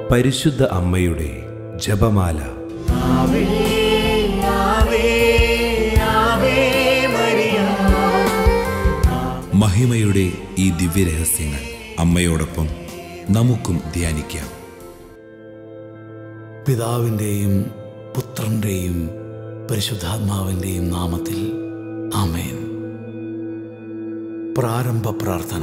പരിശുദ്ധ അമ്മയുടെ ജപമാല. ആവേ ആവേ ആവേ മരിയ. മഹിമയുടെ ഈ ദിവ്യരഹസ്യങ്ങൾ അമ്മയോടൊപ്പം നമുക്കും ധ്യാനിക്കാം. പിതാവിൻ്റെയും പുത്രൻ്റെയും പരിശുദ്ധാത്മാവിൻ്റെയും നാമത്തിൽ ആമേൻ. പ്രാരംഭ പ്രാർത്ഥന.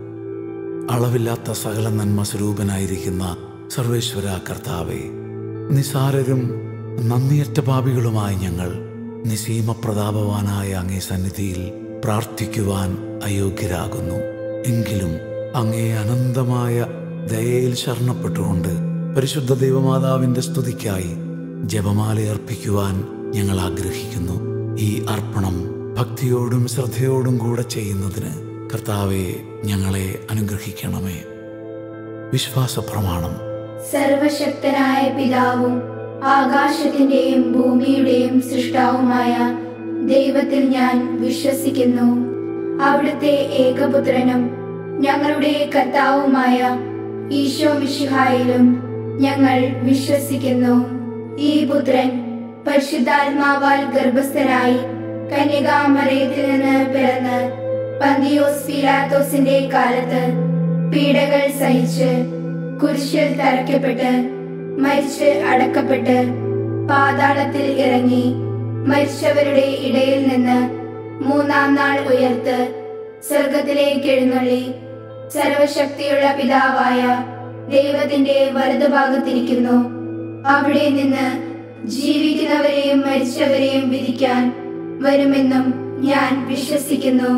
അളവില്ലാത്ത സകല നന്മ സ്വരൂപനായിരിക്കുന്ന സർവേശ്വര കർത്താവേ, നിസാരരും നന്ദിയറ്റ പാപികളുമായി ഞങ്ങൾ നിസീമ പ്രതാപവാനായ അങ്ങേ സന്നിധിയിൽ പ്രാർത്ഥിക്കുവാൻ അയോഗ്യരാകുന്നു. എങ്കിലും അങ്ങേ അനന്തമായ ദയയിൽ ശരണപ്പെട്ടുകൊണ്ട് പരിശുദ്ധ ദൈവമാതാവിൻ്റെ സ്തുതിക്കായി ജപമാല അർപ്പിക്കുവാൻ ഞങ്ങൾ ആഗ്രഹിക്കുന്നു. ഈ അർപ്പണം ഭക്തിയോടും ശ്രദ്ധയോടും കൂടെ ചെയ്യുന്നതിന് കർത്താവെ ഞങ്ങളെ അനുഗ്രഹിക്കണമേ. വിശ്വാസ പ്രമാണം. സർവശക്തനായ പിതാവും ആകാശത്തിന്റെയും ഭൂമിയുടെയും സൃഷ്ടാവുമായ ദൈവത്തിൽ ഞാൻ വിശ്വസിക്കുന്നു. അവിടുത്തെ ഏകപുത്രനും ഞങ്ങളുടെ കർത്താവുമായ ഈശോ മിശിഹായിലും ഞങ്ങൾ വിശ്വസിക്കുന്നു. ഈ പുത്രൻ പരിശുദ്ധാത്മാവാൽ ഗർഭസ്ഥനായി കന്യകാമറിയത്തിൽ നിന്ന് പിറന്ന് പന്തിയോസ് പീലാത്തോസിന്റെ കാലത്ത് പീഡകൾ സഹിച്ച് കുരിശിൽ തറയ്ക്കപ്പെട്ട് മരിച്ച് അടക്കപ്പെട്ട് പാതാളത്തിൽ ഇറങ്ങി മരിച്ചവരുടെ ഇടയിൽ നിന്ന് മൂന്നാം നാൾ ഉയർത്ത് സ്വർഗത്തിലേക്ക് എഴുന്നള്ളി സർവശക്തിയുള്ള പിതാവായ ദൈവത്തിന്റെ വലതുഭാഗത്തിരിക്കുന്നു. അവിടെ നിന്ന് ജീവിക്കുന്നവരെയും മരിച്ചവരെയും വിധിക്കാൻ വരുമെന്നും ഞാൻ വിശ്വസിക്കുന്നു.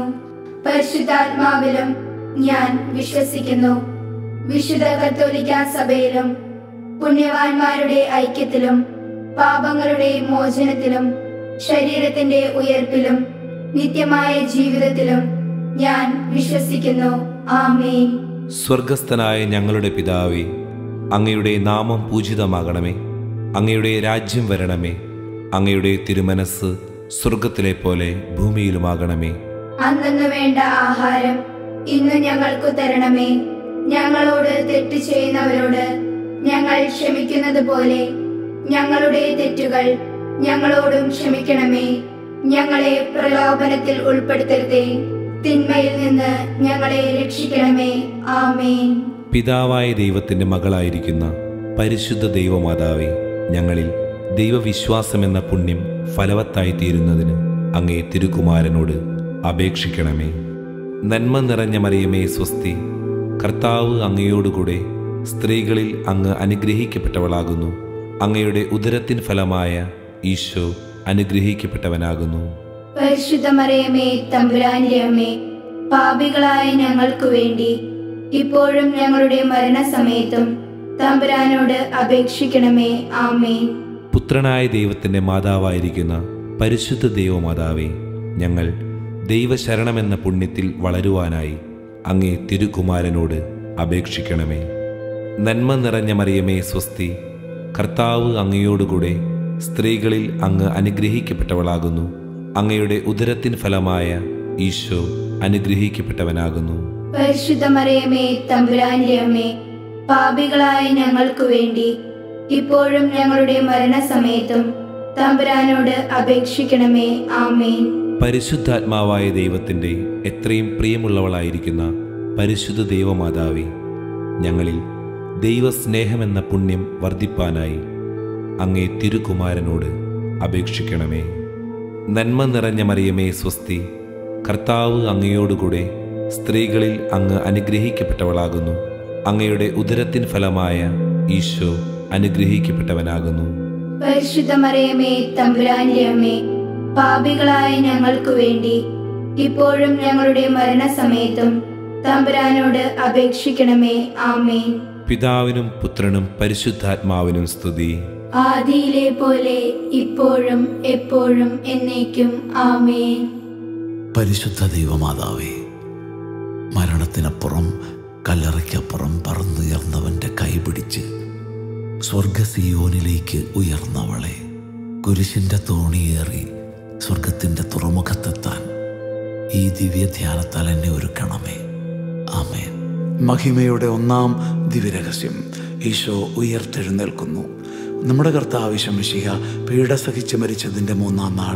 പരിശുദ്ധാത്മാവിലും ഞാൻ വിശ്വസിക്കുന്നു. വിശുദ്ധ കത്തോലിക്ക സഭയിലും പുണ്യവാന്മാരുടെ ഐക്യത്തിലും പാപങ്ങളുടെ മോചനത്തിലും ശരീരത്തിന്റെ ഉയർപ്പിലും നിത്യമായ ജീവിതത്തിലും ഞാൻ വിശ്വസിക്കുന്നു. ആമേൻ. സ്വർഗസ്ഥനായ ഞങ്ങളുടെ പിതാവേ, അങ്ങയുടെ നാമം പൂജിതമാകണമേ. അങ്ങയുടെ രാജ്യം വരണമേ. അങ്ങയുടെ തിരുമനസ് സ്വർഗത്തിലെ പോലെ ഭൂമിയിലുമാകണമേ. അന്നു വേണ്ട ആഹാരം ഇന്ന് ഞങ്ങൾക്ക് തരണമേ. ഞങ്ങളോട് തെറ്റ് ചെയ്യുന്നവരോട് ഞങ്ങൾ ക്ഷമിക്കുന്നത് പോലെ ഞങ്ങളുടെ തെറ്റുകൾ ഞങ്ങളോടും ക്ഷമിക്കണമേ. ഞങ്ങളെ പ്രലോഭനത്തിൽ ഉൾപ്പെടുത്തരുതേ, തിന്മയിൽ നിന്ന് ഞങ്ങളെ രക്ഷിക്കണമേ. ആമേൻ. പിതാവായ ദൈവത്തിൻ്റെ മകളായിരിക്കുന്ന പരിശുദ്ധ ദൈവമാതാവേ, ഞങ്ങളിൽ ദൈവവിശ്വാസമെന്ന പുണ്യം ഫലവത്തായി തീരുന്നതിന് അങ്ങേ തിരുകുമാരനോട് അപേക്ഷിക്കണമേ. നന്മ നിറഞ്ഞ മറിയമേ സ്വസ്തി, കർത്താവ് അങ്ങയോടുകൂടെ സ്ത്രീകളിൽ അങ്ങ് അനുഗ്രഹിക്കപ്പെട്ടവളാകുന്നു. അങ്ങയുടെ ഉദരത്തിൻ ഫലമായ ഈശോ അനുഗ്രഹിക്കപ്പെട്ടവനാകുന്നു. പരിശുദ്ധ മറിയമേ തമ്പുരാന്റെ അമ്മേ, പാപികളായ ഞങ്ങൾക്ക് വേണ്ടി ഇപ്പോഴും ഞങ്ങളുടെ മരണസമയത്തും തമ്പുരാനോട് അപേക്ഷിക്കണമേ. ആമേൻ. പുത്രനായ ദൈവത്തിൻ്റെ മാതാവായിരിക്കുന്ന പരിശുദ്ധ ദൈവമാതാവേ, ഞങ്ങൾ ദൈവശരണമെന്ന പുണ്യത്തിൽ വളരുവാനായി അങ്ങേ തിരുകുമാരനോട് അപേക്ഷിക്കണമേ. നന്മ നിറഞ്ഞ മറിയമേ സ്വസ്തി, കർത്താവ് അങ്ങയോടുകൂടെ സ്ത്രീകളിൽ അങ്ങ് അനുഗ്രഹിക്കപ്പെട്ടവളാകുന്നു. അങ്ങയുടെ ഉദരത്തിൻ ഫലമായ ഈശോ അനുഗ്രഹിക്കപ്പെട്ടവനാകുന്നു. പരിശുദ്ധ മറിയമേ തമ്പുരാന്റെ അമ്മേ, പാപികളായ ഞങ്ങൾക്ക് വേണ്ടി ഇപ്പോഴും ഞങ്ങളുടെ മരണസമയത്തും തമ്പുരാനോട് അപേക്ഷിക്കണമേ. ആമേൻ. പരിശുദ്ധാത്മാവായ ദൈവത്തിൻ്റെ എത്രയും പ്രിയമുള്ളവളായിരിക്കുന്ന പരിശുദ്ധ ദൈവമാതാവേ, ഞങ്ങളിൽ ദൈവസ്നേഹമെന്ന പുണ്യം വർദ്ധിപ്പാനായി അങ്ങേ തിരുകുമാരനോട് അപേക്ഷിക്കണമേ. നന്മ നിറഞ്ഞ മറിയമേ സ്വസ്തി, കർത്താവ് അങ്ങയോടുകൂടെ സ്ത്രീകളിൽ അങ്ങ് അനുഗ്രഹിക്കപ്പെട്ടവളാകുന്നു. അങ്ങയുടെ ഉദരത്തിൻ ഫലമായ ഈശോ അനുഗ്രഹിക്കപ്പെട്ടവനാകുന്നു. പരിശുദ്ധ മറിയമേ തമ്പുരാന്റെ അമ്മേ, പാപികളായ ഞങ്ങൾക്ക് വേണ്ടി ഇപ്പോഴും ഞങ്ങളുടെ മരണസമയത്തും തമ്പുരാനോട് അപേക്ഷിക്കണമേ. ആമേൻ. പിതാവിനും പുത്രനും പരിശുദ്ധാത്മാവിനും സ്തുതി. ആദിയിലെ പോലെ ഇപ്പോഴും എപ്പോഴും എന്നേക്കും. ആമേൻ. പരിശുദ്ധ ദൈവമാതാവേ, മരണത്തിനപ്പുറം കല്ലറയ്ക്കപ്പുറം പറന്നുയർന്നവൻ്റെ കൈപിടിച്ച് സ്വർഗസിയോനിലേക്ക് ഉയർന്നവളെ, കുരിശിൻ്റെ തോണിയേറി സ്വർഗത്തിൻ്റെ തുറമുഖത്തെത്താൻ ഈ ദിവ്യധ്യാനത്താൽ എന്നെ ഒരുക്കണമേ. ആമേൻ. മഹിമയുടെ ഒന്നാം ദിവ്യരഹസ്യം. ഈശോ ഉയർത്തെഴുന്നേൽക്കുന്നു. നമ്മുടെ കർത്താവ് ഈശോ മിശിഹ പീഡ സഹിച്ച് മരിച്ചതിൻ്റെ 3-ാം നാൾ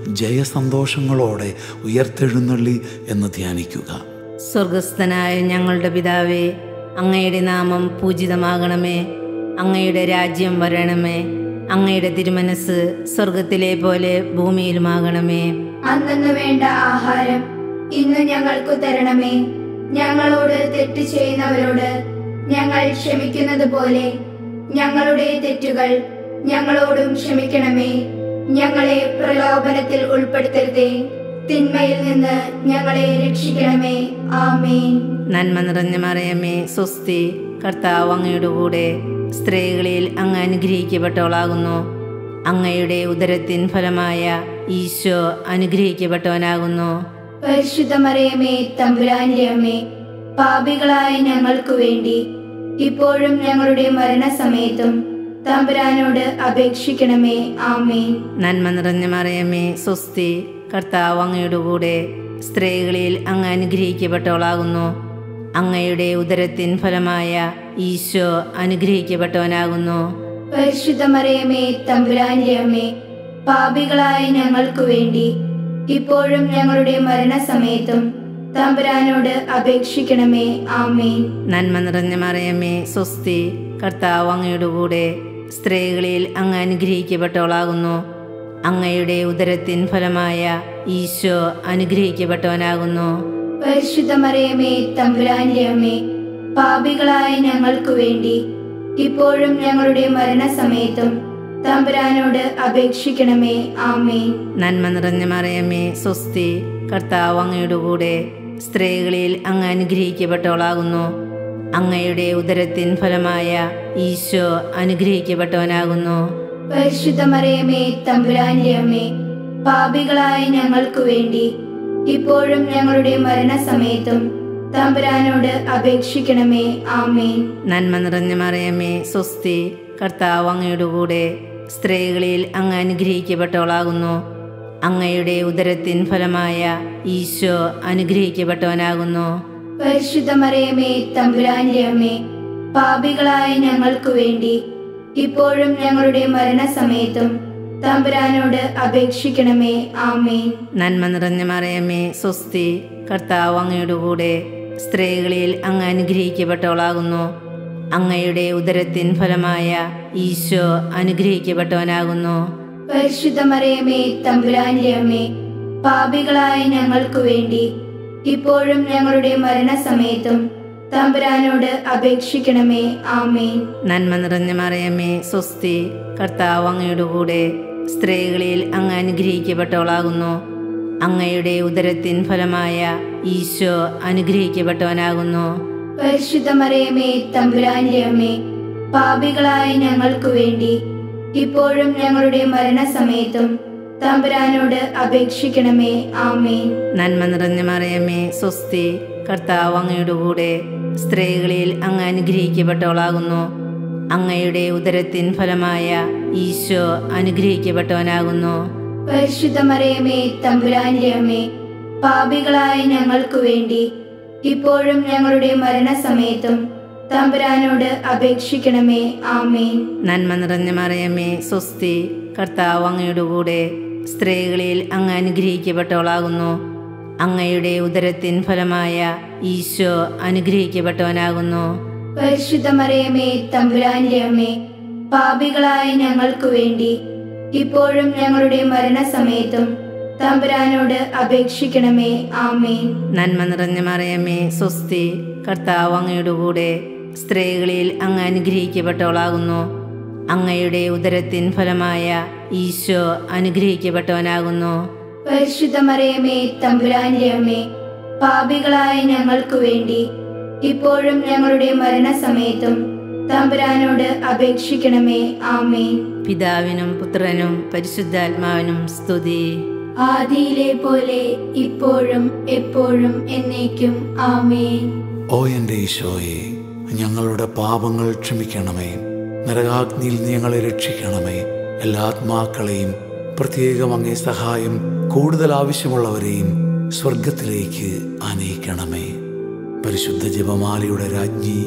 ജയസന്തോഷങ്ങളോടെ ഉയർത്തെഴുന്നള്ളി എന്ന് ധ്യാനിക്കുക. സ്വർഗസ്ഥനായ ഞങ്ങളുടെ പിതാവേ, അങ്ങയുടെ നാമം പൂജിതമാകണമേ. അങ്ങയുടെ രാജ്യം വരണമേ. അങ്ങയുടെ തിരുമനസ് സ്വർഗത്തിലെ പോലെ ഭൂമിയിലുമാകണമേ. അന്നു വേണ്ട ആഹാരം ഇന്ന് ഞങ്ങൾക്കു തരണമേ. ഞങ്ങളോട് തെറ്റ് ചെയ്യുന്നവരോട് ഞങ്ങൾ ക്ഷമിക്കുന്നത് പോലെ ഞങ്ങളുടെ തെറ്റുകൾ ഞങ്ങളോടും ക്ഷമിക്കണമേ. ഞങ്ങളെ പ്രലോഭനത്തിൽ ഉൾപ്പെടുത്തരുതേ, തിന്മയിൽ നിന്ന് ഞങ്ങളെ രക്ഷിക്കണമേ. ആമേൻ. നന്മ നിറഞ്ഞ മറിയമേ, സ്വസ്തി, കർത്താവ് അങ്ങയുടെ കൂടെ. സ്ത്രീകളിൽ അങ്ങ് അനുഗ്രഹിക്കപ്പെട്ടവളാകുന്നു. അങ്ങയുടെ ഉദരത്തിൻ ഫലമായ ഈശോ അനുഗ്രഹിക്കപ്പെട്ടവനാകുന്നു. പരിശുദ്ധ മറിയമേ, തമ്പുരാന്റെ അമ്മേ, പാപികളായ ഞങ്ങൾക്കു വേണ്ടി ഇപ്പോഴും ഞങ്ങളുടെ മരണസമയത്തും തമ്പുരാനോട് അപേക്ഷിക്കണമേ. ആമേൻ. നന്മ നിറഞ്ഞ മറിയമേ, സ്വസ്തി, കർത്താവ് അങ്ങയുടെ കൂടെ. സ്ത്രീകളിൽ അങ്ങ് അനുഗ്രഹിക്കപ്പെട്ടവളാകുന്നു. അങ്ങയുടെ ഉദരത്തിൻ ഫലമായ ഈശോ അനുഗ്രഹിക്കപ്പെട്ടവനാകുന്നു. പരിശുദ്ധ മറിയമേ, തമ്പുരാന്റെ അമ്മേ, പാപികളായ ഞങ്ങൾക്കു വേണ്ടി ഇപ്പോഴും ഞങ്ങളുടെ മരണസമയത്തും തമ്പുരാനോട് അപേക്ഷിക്കണമേ. ആമേൻ. നന്മ നിറഞ്ഞ മറിയമേ, സ്വസ്തി, കർത്താവ് അങ്ങയുടെ കൂടെ. സ്ത്രീകളിൽ അങ്ങ് അനുഗ്രഹിക്കപ്പെട്ടവളാകുന്നു. അങ്ങയുടെ ഉദരത്തിൻ ഫലമായ ഈശോ അനുഗ്രഹിക്കപ്പെട്ടവനാകുന്നു. പരിശുദ്ധ മറിയമേ, തമ്പുരാന്റെ അമ്മേ, പാപികളായ ഞങ്ങൾക്കു വേണ്ടി ഇപ്പോഴും ഞങ്ങളുടെ മരണസമയത്തും തമ്പുരാനോട് അപേക്ഷിക്കണമേ. ആമേൻ. നന്മ നിറഞ്ഞ മറിയമേ, സ്വസ്തി, കർത്താവ് അങ്ങയുടെ കൂടെ. സ്ത്രീകളിൽ അങ്ങ് അനുഗ്രഹിക്കപ്പെട്ടവളാകുന്നു. അങ്ങയുടെ ഉദരത്തിൻ ഫലമായ ഈശോ അനുഗ്രഹിക്കപ്പെട്ടവനാകുന്നു. പരിശുദ്ധ മറിയമേ, തമ്പുരാന്റെ അമ്മേ, പാപികളായ ഞങ്ങൾക്കു വേണ്ടി ഇപ്പോഴും ഞങ്ങളുടെ മരണസമയത്തും തമ്പുരാനോട് അപേക്ഷിക്കണമേ. ആമേൻ. നന്മ നിറഞ്ഞ മറിയമേ, സ്വസ്തി, കർത്താവ് അങ്ങയുടെ കൂടെ. സ്ത്രീകളിൽ അങ്ങ് അനുഗ്രഹിക്കപ്പെട്ടവളാകുന്നു. അങ്ങയുടെ ഉദരത്തിൻ ഫലമായ ഈശോ അനുഗ്രഹിക്കപ്പെട്ടവനാകുന്നു. പരിശുദ്ധ മറിയമേ, തമ്പുരാന്റെ അമ്മേ, പാപികളായ ഞങ്ങൾക്കു വേണ്ടി ഇപ്പോഴും ഞങ്ങളുടെ മരണസമയത്തും തമ്പുരാനോട് അപേക്ഷിക്കണമേ. ആമേൻ. നന്മ നിറഞ്ഞ മറിയമേ, സ്വസ്തി, കർത്താവ് അങ്ങയുടെ കൂടെ. സ്ത്രീകളിൽ അങ്ങ് അനുഗ്രഹിക്കപ്പെട്ടവളാകുന്നു. അങ്ങയുടെ ഉദരത്തിൻ ഫലമായ ഈശോ അനുഗ്രഹിക്കപ്പെട്ടവനാകുന്നു. പരിശുദ്ധ മറിയമേ, തമ്പുരാന്റെ അമ്മേ, പാപികളായ ഞങ്ങൾക്കു വേണ്ടി ഇപ്പോഴും ഞങ്ങളുടെ മരണസമയത്തും തമ്പുരാനോട് അപേക്ഷിക്കണമേ. ആമേൻ. നന്മ നിറഞ്ഞ മറിയമേ, സ്വസ്തി, കർത്താവ് അങ്ങയുടെ കൂടെ. സ്ത്രീകളിൽ അങ്ങ് അനുഗ്രഹിക്കപ്പെട്ടവളാകുന്നു. അങ്ങയുടെ ഉദരത്തിൻ ഫലമായ ഈശോ അനുഗ്രഹിക്കപ്പെട്ടവനാകുന്നു. പരിശുദ്ധ മറിയമേ, തമ്പുരാന്റെ അമ്മേ, പാപികളായ ഞങ്ങൾക്കു വേണ്ടി ഇപ്പോഴും ഞങ്ങളുടെ മരണസമയത്തും തമ്പുരാനോട് അപേക്ഷിക്കണമേ. ആമേൻ. നന്മ നിറഞ്ഞ മറിയമേ, സ്വസ്തി, കർത്താവ് അങ്ങയുടെ കൂടെ. സ്ത്രീകളിൽ അങ്ങ് അനുഗ്രഹിക്കപ്പെട്ടവളാകുന്നു. അങ്ങയുടെ ഉദരത്തിൻ ഫലമായ ഈശോ അനുഗ്രഹിക്കപ്പെട്ടവനാകുന്നു. പരിശുദ്ധ മറിയമേ, തമ്പുരാന്റെ അമ്മേ, പാപികളായ ഞങ്ങൾക്കു വേണ്ടി ഇപ്പോഴും ഞങ്ങളുടെ മരണസമയത്തും തമ്പുരാനോട് അപേക്ഷിക്കണമേ. ആമേൻ. നന്മ നിറഞ്ഞ മറിയമേ, സ്വസ്തി, കർത്താവ് അങ്ങയുടെ കൂടെ. സ്ത്രീകളിൽ അങ്ങ് അനുഗ്രഹിക്കപ്പെട്ടവളാകുന്നു. അങ്ങയുടെ ഉദരത്തിൻ ഫലമായ ഈശോ അനുഗ്രഹിക്കപ്പെട്ടവനാകുന്നു. പരിശുദ്ധ മറിയമേ, തമ്പുരാന്റെ അമ്മേ, പാപികളായ ഞങ്ങൾക്കു വേണ്ടി ഇപ്പോഴും ഞങ്ങളുടെ മരണസമയത്തും തമ്പുരാനോട് അപേക്ഷിക്കണമേ. ആമേൻ. നന്മ നിറഞ്ഞ മറിയമേ, സ്വസ്തി, കർത്താവ് അങ്ങയുടെ കൂടെ. സ്ത്രീകളിൽ അങ്ങ് അനുഗ്രഹിക്കപ്പെട്ടവളാകുന്നു. അങ്ങയുടെ ഉദരത്തിൻ ഫലമായ ഈശോ അനുഗ്രഹിക്കപ്പെട്ടവനാകുന്നു. പരിശുദ്ധ മറിയമേ, തമ്പുരാന്റെ അമ്മേ, പാപികളായ ഞങ്ങൾക്കു വേണ്ടി ഇപ്പോഴും ഞങ്ങളുടെ മരണസമയത്തും തമ്പുരാനോട് അപേക്ഷിക്കണമേ. ആമേൻ. പിതാവിനും പുത്രനും പരിശുദ്ധാത്മാവിനും സ്തുതി. ആദിയിലെ പോലെ ഇപ്പോഴും എപ്പോഴും എന്നേക്കും. ആമേൻ. ഓ എൻ്റെ ഈശോയെ, ഞങ്ങളുടെ പാപങ്ങൾ ക്ഷമിക്കണമേ. നരകാഗ്നിയിൽ നീ ഞങ്ങളെ രക്ഷിക്കണമേ. എല്ലാ ആത്മാക്കളെയും, പ്രത്യേകം അങ്ങേ സഹായം കൂടുതൽ ആവശ്യമുള്ളവരെയും സ്വർഗത്തിലേക്ക് ആനയിക്കണമേ. പരിശുദ്ധ ജപമാലയുടെ രാജ്ഞി,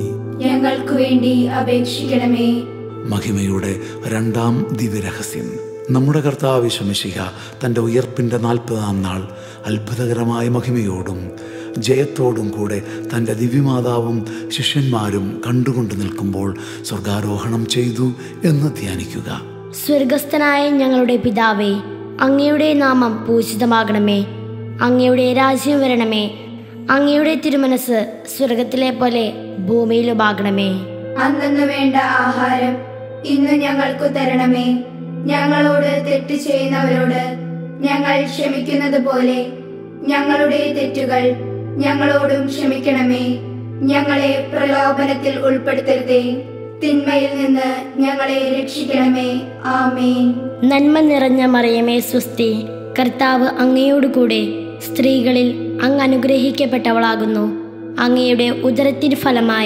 ഞങ്ങൾക്കു വേണ്ടി അപേക്ഷിക്കണമേ. മഹിമയുടെ രണ്ടാം ദിവ്യരഹസ്യം. നമ്മുടെ കർത്താവ് യേശുമിശിഹ തൻ്റെ ഉയർപ്പിൻ്റെ 40-ാം നാൾ അത്ഭുതകരമായ മഹിമയോടും ജയത്തോടും കൂടെ തൻ്റെ ദിവ്യമാതാവും ശിഷ്യന്മാരും കണ്ടുകൊണ്ട് നിൽക്കുമ്പോൾ സ്വർഗാരോഹണം ചെയ്തു എന്ന് ധ്യാനിക്കുക. സ്വർഗസ്ഥനായ ഞങ്ങളുടെ പിതാവേ, അങ്ങയുടെ നാമം പൂജിതമാകണമേ. അങ്ങയുടെ രാജ്യം വരണമേ. അങ്ങയുടെ തിരുമനസ് സ്വർഗത്തിലെ പോലെ ഭൂമിയിലുമാകണമേ. അന്നു വേണ്ട ആഹാരം ഇന്ന് ഞങ്ങൾക്കു തരണമേ. ഞങ്ങളോട് തെറ്റ് ചെയ്യുന്നവരോട് ഞങ്ങൾ ക്ഷമിക്കുന്നത് പോലെ ഞങ്ങളുടെ തെറ്റുകൾ ഞങ്ങളോടും ക്ഷമിക്കണമേ. ഞങ്ങളെ പ്രലോഭനത്തിൽ ഉൾപ്പെടുത്തരുതേ, തിന്മയിൽ നിന്ന് ഞങ്ങളെ രക്ഷിക്കണമേ. ആമേൻ. നന്മ നിറഞ്ഞ മറിയമേ സ്വസ്തി, കർത്താവ് അങ്ങയോട് കൂടെ സ്ത്രീകളിൽ അങ്ങ് അനുഗ്രഹിക്കപ്പെട്ടവളാകുന്നു. അങ്ങയുടെ ഉദരത്തിൻ ഫലമായ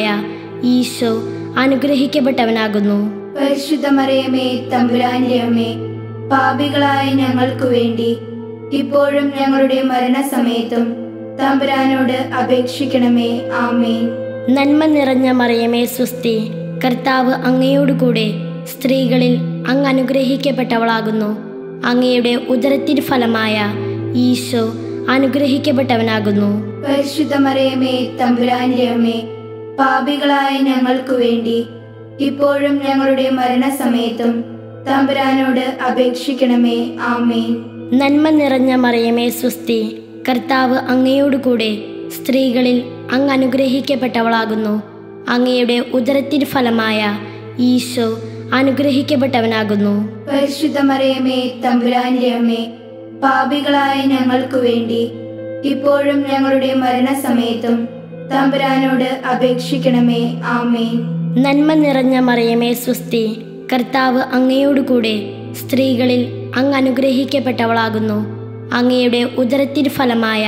ഈശോ അനുഗ്രഹിക്കപ്പെട്ടവനാകുന്നു. പരിശുദ്ധ മറിയമേ തമ്പുരാന്റെ അമ്മേ, പാപികളായ ഞങ്ങൾക്കു വേണ്ടി ഇപ്പോഴും ഞങ്ങളുടെ മരണസമയത്തും തമ്പുരാനോട് അപേക്ഷിക്കണമേ. ആമേൻ. നന്മ നിറഞ്ഞ മറിയമേ സ്വസ്തി, കർത്താവ് അങ്ങയോട് കൂടെ സ്ത്രീകളിൽ അങ്ങ് അനുഗ്രഹിക്കപ്പെട്ടവളാകുന്നു. അങ്ങയുടെ ഉദരത്തിൻ ഫലമായ ഈശോ അനുഗ്രഹിക്കപ്പെട്ടവനാകുന്നു. പരിശുദ്ധ മറിയമേ തമ്പുരാന്റെ അമ്മേ, പാപികളായ ഞങ്ങൾക്കു വേണ്ടി ഇപ്പോഴും ഞങ്ങളുടെ മരണസമയത്തും തമ്പുരാനോട് അപേക്ഷിക്കണമേ. ആമേൻ. നന്മ നിറഞ്ഞ മറിയമേ സ്വസ്തി, കർത്താവ് അങ്ങയോട് കൂടെ സ്ത്രീകളിൽ അങ്ങ് അനുഗ്രഹിക്കപ്പെട്ടവളാകുന്നു. അങ്ങയുടെ ഉദരത്തിൻ ഫലമായ ഈശോ അനുഗ്രഹിക്കപ്പെട്ടവനാകുന്നു. പരിശുദ്ധ മറിയമേ തമ്പുരാന്റെ അമ്മേ, പാപികളായ ഞങ്ങൾക്കു വേണ്ടി ഇപ്പോഴും ഞങ്ങളുടെ മരണസമയത്തും തമ്പുരാനോട് അപേക്ഷിക്കണമേ. ആമേൻ. നന്മ നിറഞ്ഞ മറിയമേ സ്വസ്തി, കർത്താവ് അങ്ങയോട് കൂടെ സ്ത്രീകളിൽ അങ്ങ് അനുഗ്രഹിക്കപ്പെട്ടവളാകുന്നു. അങ്ങയുടെ ഉദരത്തിൻ ഫലമായ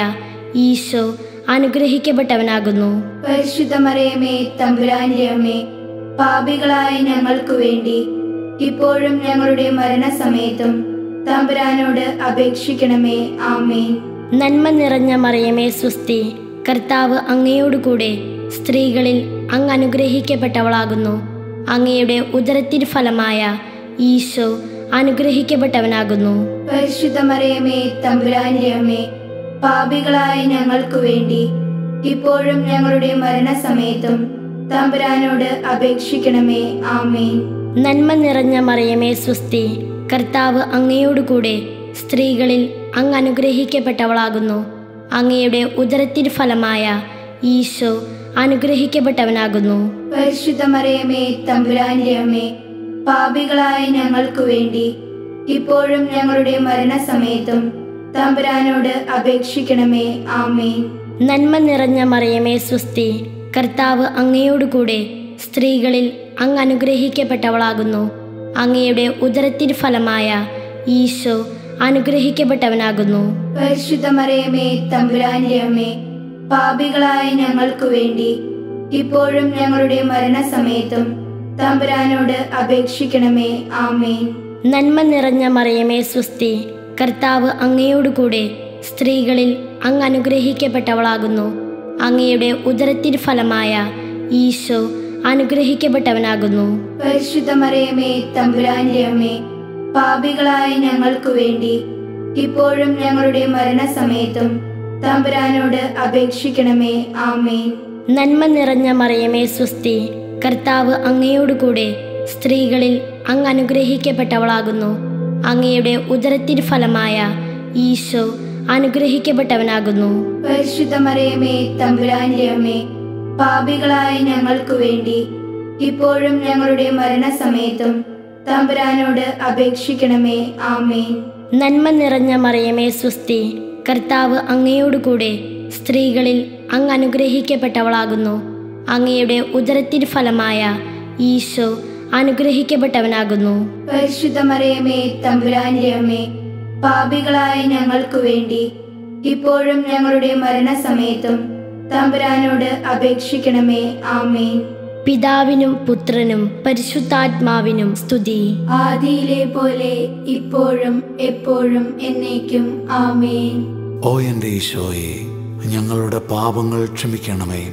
ഈശോ അനുഗ്രഹിക്കപ്പെട്ടവനാകുന്നു. പരിശുദ്ധ മറിയമേ തമ്പുരാന്റെ അമ്മേ, പാപികളായ ഞങ്ങൾക്കു വേണ്ടി ഇപ്പോഴും ഞങ്ങളുടെ മരണസമയത്തും തമ്പുരാനോട് അപേക്ഷിക്കണമേ. ആമേൻ. നന്മ നിറഞ്ഞ മറിയമേ സ്വസ്തി, കർത്താവ് അങ്ങയോട് കൂടെ സ്ത്രീകളിൽ അങ്ങ് അനുഗ്രഹിക്കപ്പെട്ടവളാകുന്നു. അങ്ങയുടെ ഉദരത്തിൻ ഫലമായ ഈശോ അനുഗ്രഹിക്കപ്പെട്ടവനാകുന്നു. പരിശുദ്ധ മറിയമേ തമ്പുരാന്റെ അമ്മേ, പാപികളായ ഞങ്ങൾക്കു വേണ്ടി ഇപ്പോഴും ഞങ്ങളുടെ മരണസമയത്തും തമ്പുരാനോട് അപേക്ഷിക്കണമേ. ആമേൻ. നന്മ നിറഞ്ഞ മറിയമേ സ്വസ്തി, കർത്താവ് അങ്ങയോട് കൂടെ സ്ത്രീകളിൽ അങ്ങ് അനുഗ്രഹിക്കപ്പെട്ടവളാകുന്നു. അങ്ങയുടെ ഉദരത്തിൻ ഫലമായ ഈശോ അനുഗ്രഹിക്കപ്പെട്ടവനാകുന്നു. പരിശുദ്ധ മറിയമേ തമ്പുരാന്റെ അമ്മേ, പാപികളായ ഞങ്ങൾക്കു വേണ്ടി ഇപ്പോഴും ഞങ്ങളുടെ മരണസമയത്തും തമ്പുരാനോട് അപേക്ഷിക്കണമേ. ആമേൻ. നന്മ നിറഞ്ഞ മറിയമേ സ്വസ്തി, കർത്താവ് അങ്ങയോട് കൂടെ സ്ത്രീകളിൽ അങ്ങ് അനുഗ്രഹിക്കപ്പെട്ടവളാകുന്നു. അങ്ങയുടെ ഉദരത്തിൻ ഫലമായ ഈശോ അനുഗ്രഹിക്കപ്പെട്ടവനാകുന്നു. പരിശുദ്ധ മറിയമേ തമ്പുരാന്റെ അമ്മേ, പാപികളായ ഞങ്ങൾക്കു വേണ്ടി ഇപ്പോഴും ഞങ്ങളുടെ മരണസമയത്തും തമ്പുരാനോട് അപേക്ഷിക്കണമേ. ആമേൻ. നന്മ നിറഞ്ഞ മറിയമേ സ്വസ്തി, കർത്താവ് അങ്ങയോട് കൂടെ സ്ത്രീകളിൽ അങ്ങ് അനുഗ്രഹിക്കപ്പെട്ടവളാകുന്നു. അങ്ങയുടെ ഉദരത്തിൻ ഫലമായ ഈശോ അനുഗ്രഹിക്കപ്പെട്ടവനാകുന്നു. പരിശുദ്ധ മറിയമേ തമ്പുരാന്റെ അമ്മേ, പാപികളായ ഞങ്ങൾക്കു വേണ്ടി ഇപ്പോഴും ഞങ്ങളുടെ മരണസമയത്തും തമ്പുരാനോട് അപേക്ഷിക്കണമേ. ആമേൻ. നന്മ നിറഞ്ഞ മറിയമേ സ്വസ്തി, കർത്താവ് അങ്ങയോട് കൂടെ സ്ത്രീകളിൽ അങ്ങ് അനുഗ്രഹിക്കപ്പെട്ടവളാകുന്നു. അങ്ങയുടെ ഉദരത്തിൻ ഫലമായ ഈശോ അനുഗ്രഹിക്കപ്പെട്ടവനാകുന്നു. പരിശുദ്ധ മറിയമേ തമ്പുരാന്റെ അമ്മേ, പാപികളായ ഞങ്ങൾക്കു വേണ്ടി ഇപ്പോഴും ഞങ്ങളുടെ മരണസമയത്തും തമ്പുരാനോട് അപേക്ഷിക്കണമേ. ആമേൻ. നന്മ നിറഞ്ഞ മറിയമേ സ്വസ്തി, കർത്താവ് അങ്ങയോട് കൂടെ സ്ത്രീകളിൽ അങ്ങ് അനുഗ്രഹിക്കപ്പെട്ടവളാകുന്നു. അങ്ങയുടെ ഉദരത്തിൻ ഫലമായ ഈശോ അനുഗ്രഹിക്കപ്പെട്ടവനാകുന്നു. പരിശുദ്ധ മറിയമേ തമ്പുരാന്റെ അമ്മേ, പാപികളായ ഞങ്ങൾക്കു വേണ്ടി ഇപ്പോഴും ഞങ്ങളുടെ മരണസമയത്തും തമ്പുരാനോട് അപേക്ഷിക്കണമേ. ആമേൻ. പിതാവിനും പുത്രനും പരിശുദ്ധാത്മാവിനും സ്തുതി. ആദിയിലെ പോലെ ഇപ്പോഴും എപ്പോഴും എന്നേക്കും. ആമേൻ. ഓ എൻ്റെ ഈശോയെ, ഞങ്ങളുടെ പാപങ്ങൾ ക്ഷമിക്കണമേ.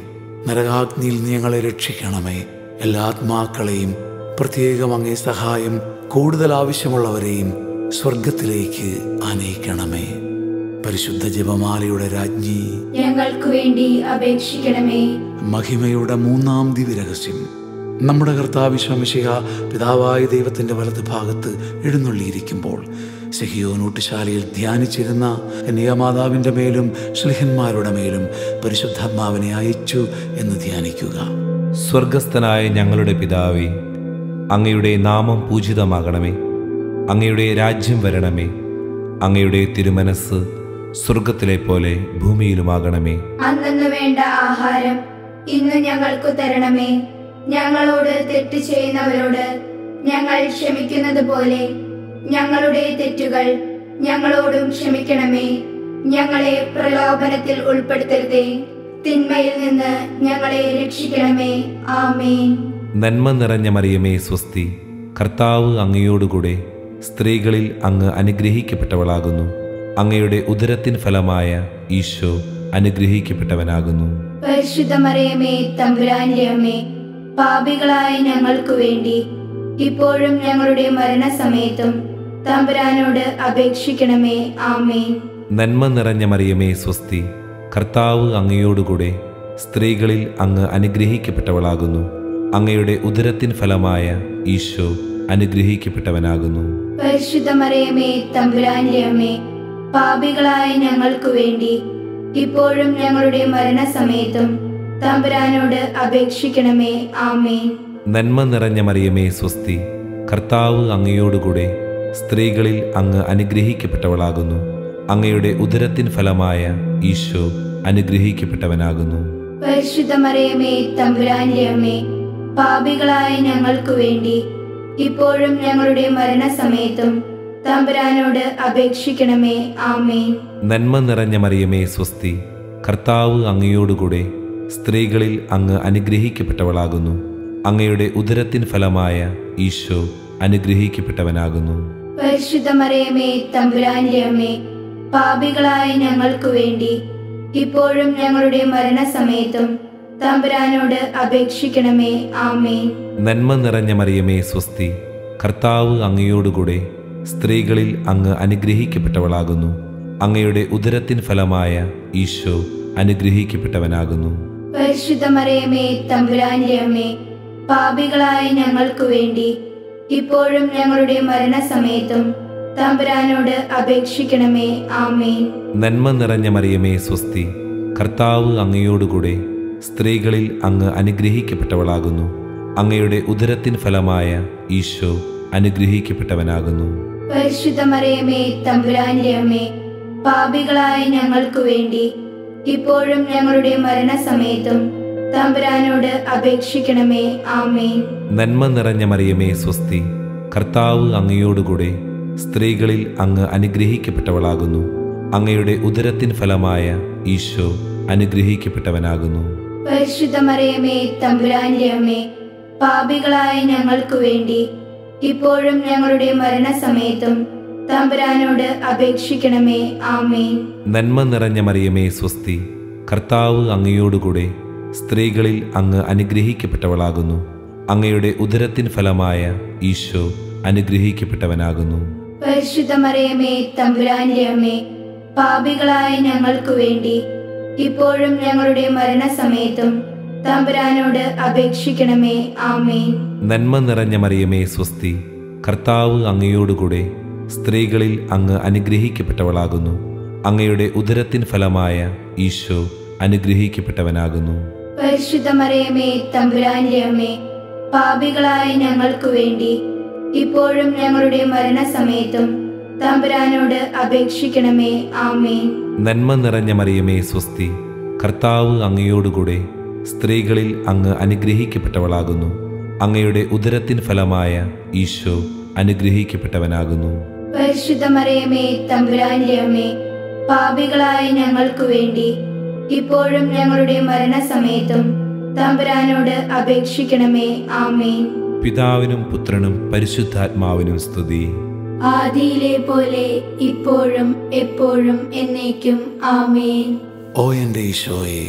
നരകാഗ്നിയിൽ നീ ഞങ്ങളെ രക്ഷിക്കണമേ. എല്ലാ ആത്മാക്കളെയും, പ്രത്യേകം അങ്ങേ സഹായം കൂടുതൽ ആവശ്യമുള്ളവരെയും സ്വർഗത്തിലേക്ക് ആനയിക്കണമേ. പരിശുദ്ധ ജപമാലയുടെ രാജ്ഞി, ഞങ്ങൾക്ക് വേണ്ടി അപേക്ഷിക്കണമേ. മഹിമയുടെ മൂന്നാം ദിവ്യരഹസ്യം. നമ്മുടെ കർത്താവ് മിശിഹ പിതാവായ ദൈവത്തിൻ്റെ വലത് ഭാഗത്ത് എഴുന്നള്ളിയിരിക്കുമ്പോൾ സിഹിയോൻ ഊട്ടുശാലയിൽ ധ്യാനിച്ചിരുന്ന കന്യകാമാതാവിൻ്റെ മേലും ശ്ലീഹന്മാരുടെ മേലും പരിശുദ്ധാത്മാവിനെ അയച്ചു എന്ന് ധ്യാനിക്കുക. സ്വർഗസ്ഥനായ ഞങ്ങളുടെ പിതാവേ, അങ്ങയുടെ നാമം പൂജിതമാകണമേ. അങ്ങയുടെ രാജ്യം വരണമേ. അങ്ങയുടെ തിരുമനസ് സ്വർഗത്തിലെ പോലെ ഭൂമിയിലുമാകണമേ. അന്നു വേണ്ട ആഹാരം ഇന്ന് ഞങ്ങൾക്ക് തരണമേ. ഞങ്ങളോട് തെറ്റ് ചെയ്യുന്നവരോട് ഞങ്ങൾ ക്ഷമിക്കുന്നത് പോലെ ഞങ്ങളുടെ തെറ്റുകൾ ഞങ്ങളോടും ക്ഷമിക്കണമേ. ഞങ്ങളെ പ്രലോഭനത്തിൽ ഉൾപ്പെടുത്തരുതേ, തിന്മയിൽ നിന്ന് ഞങ്ങളെ രക്ഷിക്കണമേ. ആമേൻ. നന്മ നിറഞ്ഞ മറിയമേ സ്വസ്തി, കർത്താവ് അങ്ങയോടുകൂടെ സ്ത്രീകളിൽ അങ്ങ് അനുഗ്രഹിക്കപ്പെട്ടവളാകുന്നു. അങ്ങയുടെ ഉദരത്തിൻ ഫലമായ ഈശോ അനുഗ്രഹിക്കപ്പെട്ടവനാകുന്നു. പരിശുദ്ധ മറിയമേ തമ്പുരാന്റെ അമ്മേ, പാപികളായ ഞങ്ങൾക്ക് വേണ്ടി ഇപ്പോഴും ഞങ്ങളുടെ മരണസമയത്തും തമ്പുരാനോട് അപേക്ഷിക്കണമേ. ആമേൻ. നന്മ നിറഞ്ഞ മറിയമേ സ്വസ്തി, കർത്താവ് അങ്ങയോടുകൂടെ സ്ത്രീകളിൽ അങ്ങ് അനുഗ്രഹിക്കപ്പെട്ടവളാകുന്നു. അങ്ങയുടെ ഉദരത്തിൻ ഫലമായ ഈശോ അനുഗ്രഹിക്കപ്പെട്ടവനാകുന്നു. പരിശുദ്ധ മറിയമേ തമ്പുരാന്റെ അമ്മേ, പാപികളായ ഞങ്ങൾക്ക് വേണ്ടി ഇപ്പോഴും ഞങ്ങളുടെ മരണസമയത്തും തമ്പുരാനോട് അപേക്ഷിക്കണമേ. ആമേൻ. നന്മ നിറഞ്ഞ മറിയമേ സ്വസ്തി, കർത്താവ് അങ്ങയോടുകൂടെ സ്ത്രീകളിൽ അങ്ങ് അനുഗ്രഹിക്കപ്പെട്ടവളാകുന്നു. അങ്ങയുടെ ഉദരത്തിൻ ഫലമായ ഈശോ അനുഗ്രഹിക്കപ്പെട്ടവനാകുന്നു. പരിശുദ്ധ മറിയമേ തമ്പുരാന്റെ അമ്മേ, പാപികളായ ഞങ്ങൾക്ക് വേണ്ടി ഇപ്പോഴും ഞങ്ങളുടെ മരണസമയത്തും തമ്പുരാനോട് അപേക്ഷിക്കണമേ. ആമേൻ. നന്മ നിറഞ്ഞ മറിയമേ സ്വസ്തി, കർത്താവ് അങ്ങയോടുകൂടെ സ്ത്രീകളിൽ അങ്ങ് അനുഗ്രഹിക്കപ്പെട്ടവളാകുന്നു. അങ്ങയുടെ ഉദരത്തിൻ ഫലമായ ഈശോ അനുഗ്രഹിക്കപ്പെട്ടവനാകുന്നു. പരിശുദ്ധ മറിയമേ തമ്പുരാന്റെ അമ്മേ, പാപികളായ ഞങ്ങൾക്ക് വേണ്ടി ഇപ്പോഴും ഞങ്ങളുടെ മരണസമയത്തും തമ്പുരാനോട് അപേക്ഷിക്കണമേ. ആമേൻ. നന്മ നിറഞ്ഞ മറിയമേ സ്വസ്തി, കർത്താവ് അങ്ങയോടുകൂടെ സ്ത്രീകളിൽ അങ്ങ് അനുഗ്രഹിക്കപ്പെട്ടവളാകുന്നു. അങ്ങയുടെ ഉദരത്തിൻ ഫലമായ ഈശോ അനുഗ്രഹിക്കപ്പെട്ടവനാകുന്നു. പരിശുദ്ധ മറിയമേ തമ്പുരാന്റെ അമ്മേ, പാപികളായ ഞങ്ങൾക്ക് വേണ്ടി ഇപ്പോഴും ഞങ്ങളുടെ മരണസമയത്തും തമ്പുരാനോട് അപേക്ഷിക്കണമേ. ആമേൻ. നന്മ നിറഞ്ഞ മറിയമേ സ്വസ്തി, കർത്താവ് അങ്ങയോടുകൂടെ സ്ത്രീകളിൽ അങ്ങ് അനുഗ്രഹിക്കപ്പെട്ടവളാകുന്നു. അങ്ങയുടെ ഉദരത്തിൻ ഫലമായ ഈശോ അനുഗ്രഹിക്കപ്പെട്ടവനാകുന്നു. പരിശുദ്ധ മറിയമേ തമ്പുരാന്റെ അമ്മേ, പാപികളായ ഞങ്ങൾക്ക് വേണ്ടി ഇപ്പോഴും ഞങ്ങളുടെ മരണസമയത്തും തമ്പുരാനോട് അപേക്ഷിക്കണമേ. ആമേൻ. നന്മ നിറഞ്ഞ മറിയമേ സ്വസ്തി, കർത്താവ് അങ്ങയോടുകൂടെ സ്ത്രീകളിൽ അങ്ങ് അനുഗ്രഹിക്കപ്പെട്ടവളാകുന്നു. അങ്ങയുടെ ഉദരത്തിൻ ഫലമായ ഈശോ അനുഗ്രഹിക്കപ്പെട്ടവനാകുന്നു. പരിശുദ്ധ മറിയമേ തമ്പുരാന്റെ അമ്മേ, പാപികളായ ഞങ്ങൾക്ക് വേണ്ടി ഇപ്പോഴും ഞങ്ങളുടെ മരണസമയത്തും തമ്പുരാനോട് അപേക്ഷിക്കണമേ. ആമേൻ. നന്മ നിറഞ്ഞ മറിയമേ സ്വസ്തി, കർത്താവ് അങ്ങയോടുകൂടെ സ്ത്രീകളിൽ അങ്ങ് അനുഗ്രഹിക്കപ്പെട്ടവളാകുന്നു. അങ്ങയുടെ ഉദരത്തിൻ ഫലമായ ഈശോ അനുഗ്രഹിക്കപ്പെട്ടവനാകുന്നു. പരിശുദ്ധ മറിയമേ തമ്പുരാന്റെ അമ്മേ, പാപികളായ ഞങ്ങൾക്ക് വേണ്ടി ഇപ്പോഴും ഞങ്ങളുടെ മരണസമയത്തും തമ്പുരാനോട് അപേക്ഷിക്കണമേ. ആമേൻ. നന്മ നിറഞ്ഞ മറിയമേ സ്വസ്തി, കർത്താവ് അങ്ങയോടുകൂടെ സ്ത്രീകളിൽ അങ്ങ് അനുഗ്രഹിക്കപ്പെട്ടവളാകുന്നു. അങ്ങയുടെ ഉദരത്തിൻ ഫലമായ ഈശോ അനുഗ്രഹിക്കപ്പെട്ടവനാകുന്നു. പരിശുദ്ധ മറിയമേ തമ്പുരാന്റെ അമ്മേ, പാപികളായ ഞങ്ങൾക്ക് വേണ്ടി ഇപ്പോഴും ഞങ്ങളുടെ മരണസമയത്തും തമ്പുരാനോട് അപേക്ഷിക്കണമേ. ആമേൻ. നന്മ നിറഞ്ഞ മറിയമേ സ്വസ്തി, കർത്താവ് അങ്ങയോടുകൂടെ സ്ത്രീകളിൽ അങ്ങ് അനുഗ്രഹിക്കപ്പെട്ടവളാകുന്നു. അങ്ങയുടെ ഉദരത്തിൻ ഫലമായ ഈശോ അനുഗ്രഹിക്കപ്പെട്ടവനാകുന്നു. പരിശുദ്ധ മറിയമേ തമ്പുരാന്റെ അമ്മേ, പാപികളായ ഞങ്ങൾക്ക് വേണ്ടി ഇപ്പോഴും ഞങ്ങളുടെ മരണസമയത്തും തമ്പുരാനോട് അപേക്ഷിക്കണമേ. ആമേൻ. പിതാവിനും പുത്രനും പരിശുദ്ധാത്മാവിനും സ്തുതി. ആദിയിലെ പോലെ ഇപ്പോഴും എപ്പോഴും എന്നേക്കും. ആമേൻ. ഓ എൻ്റെ ഈശോയെ,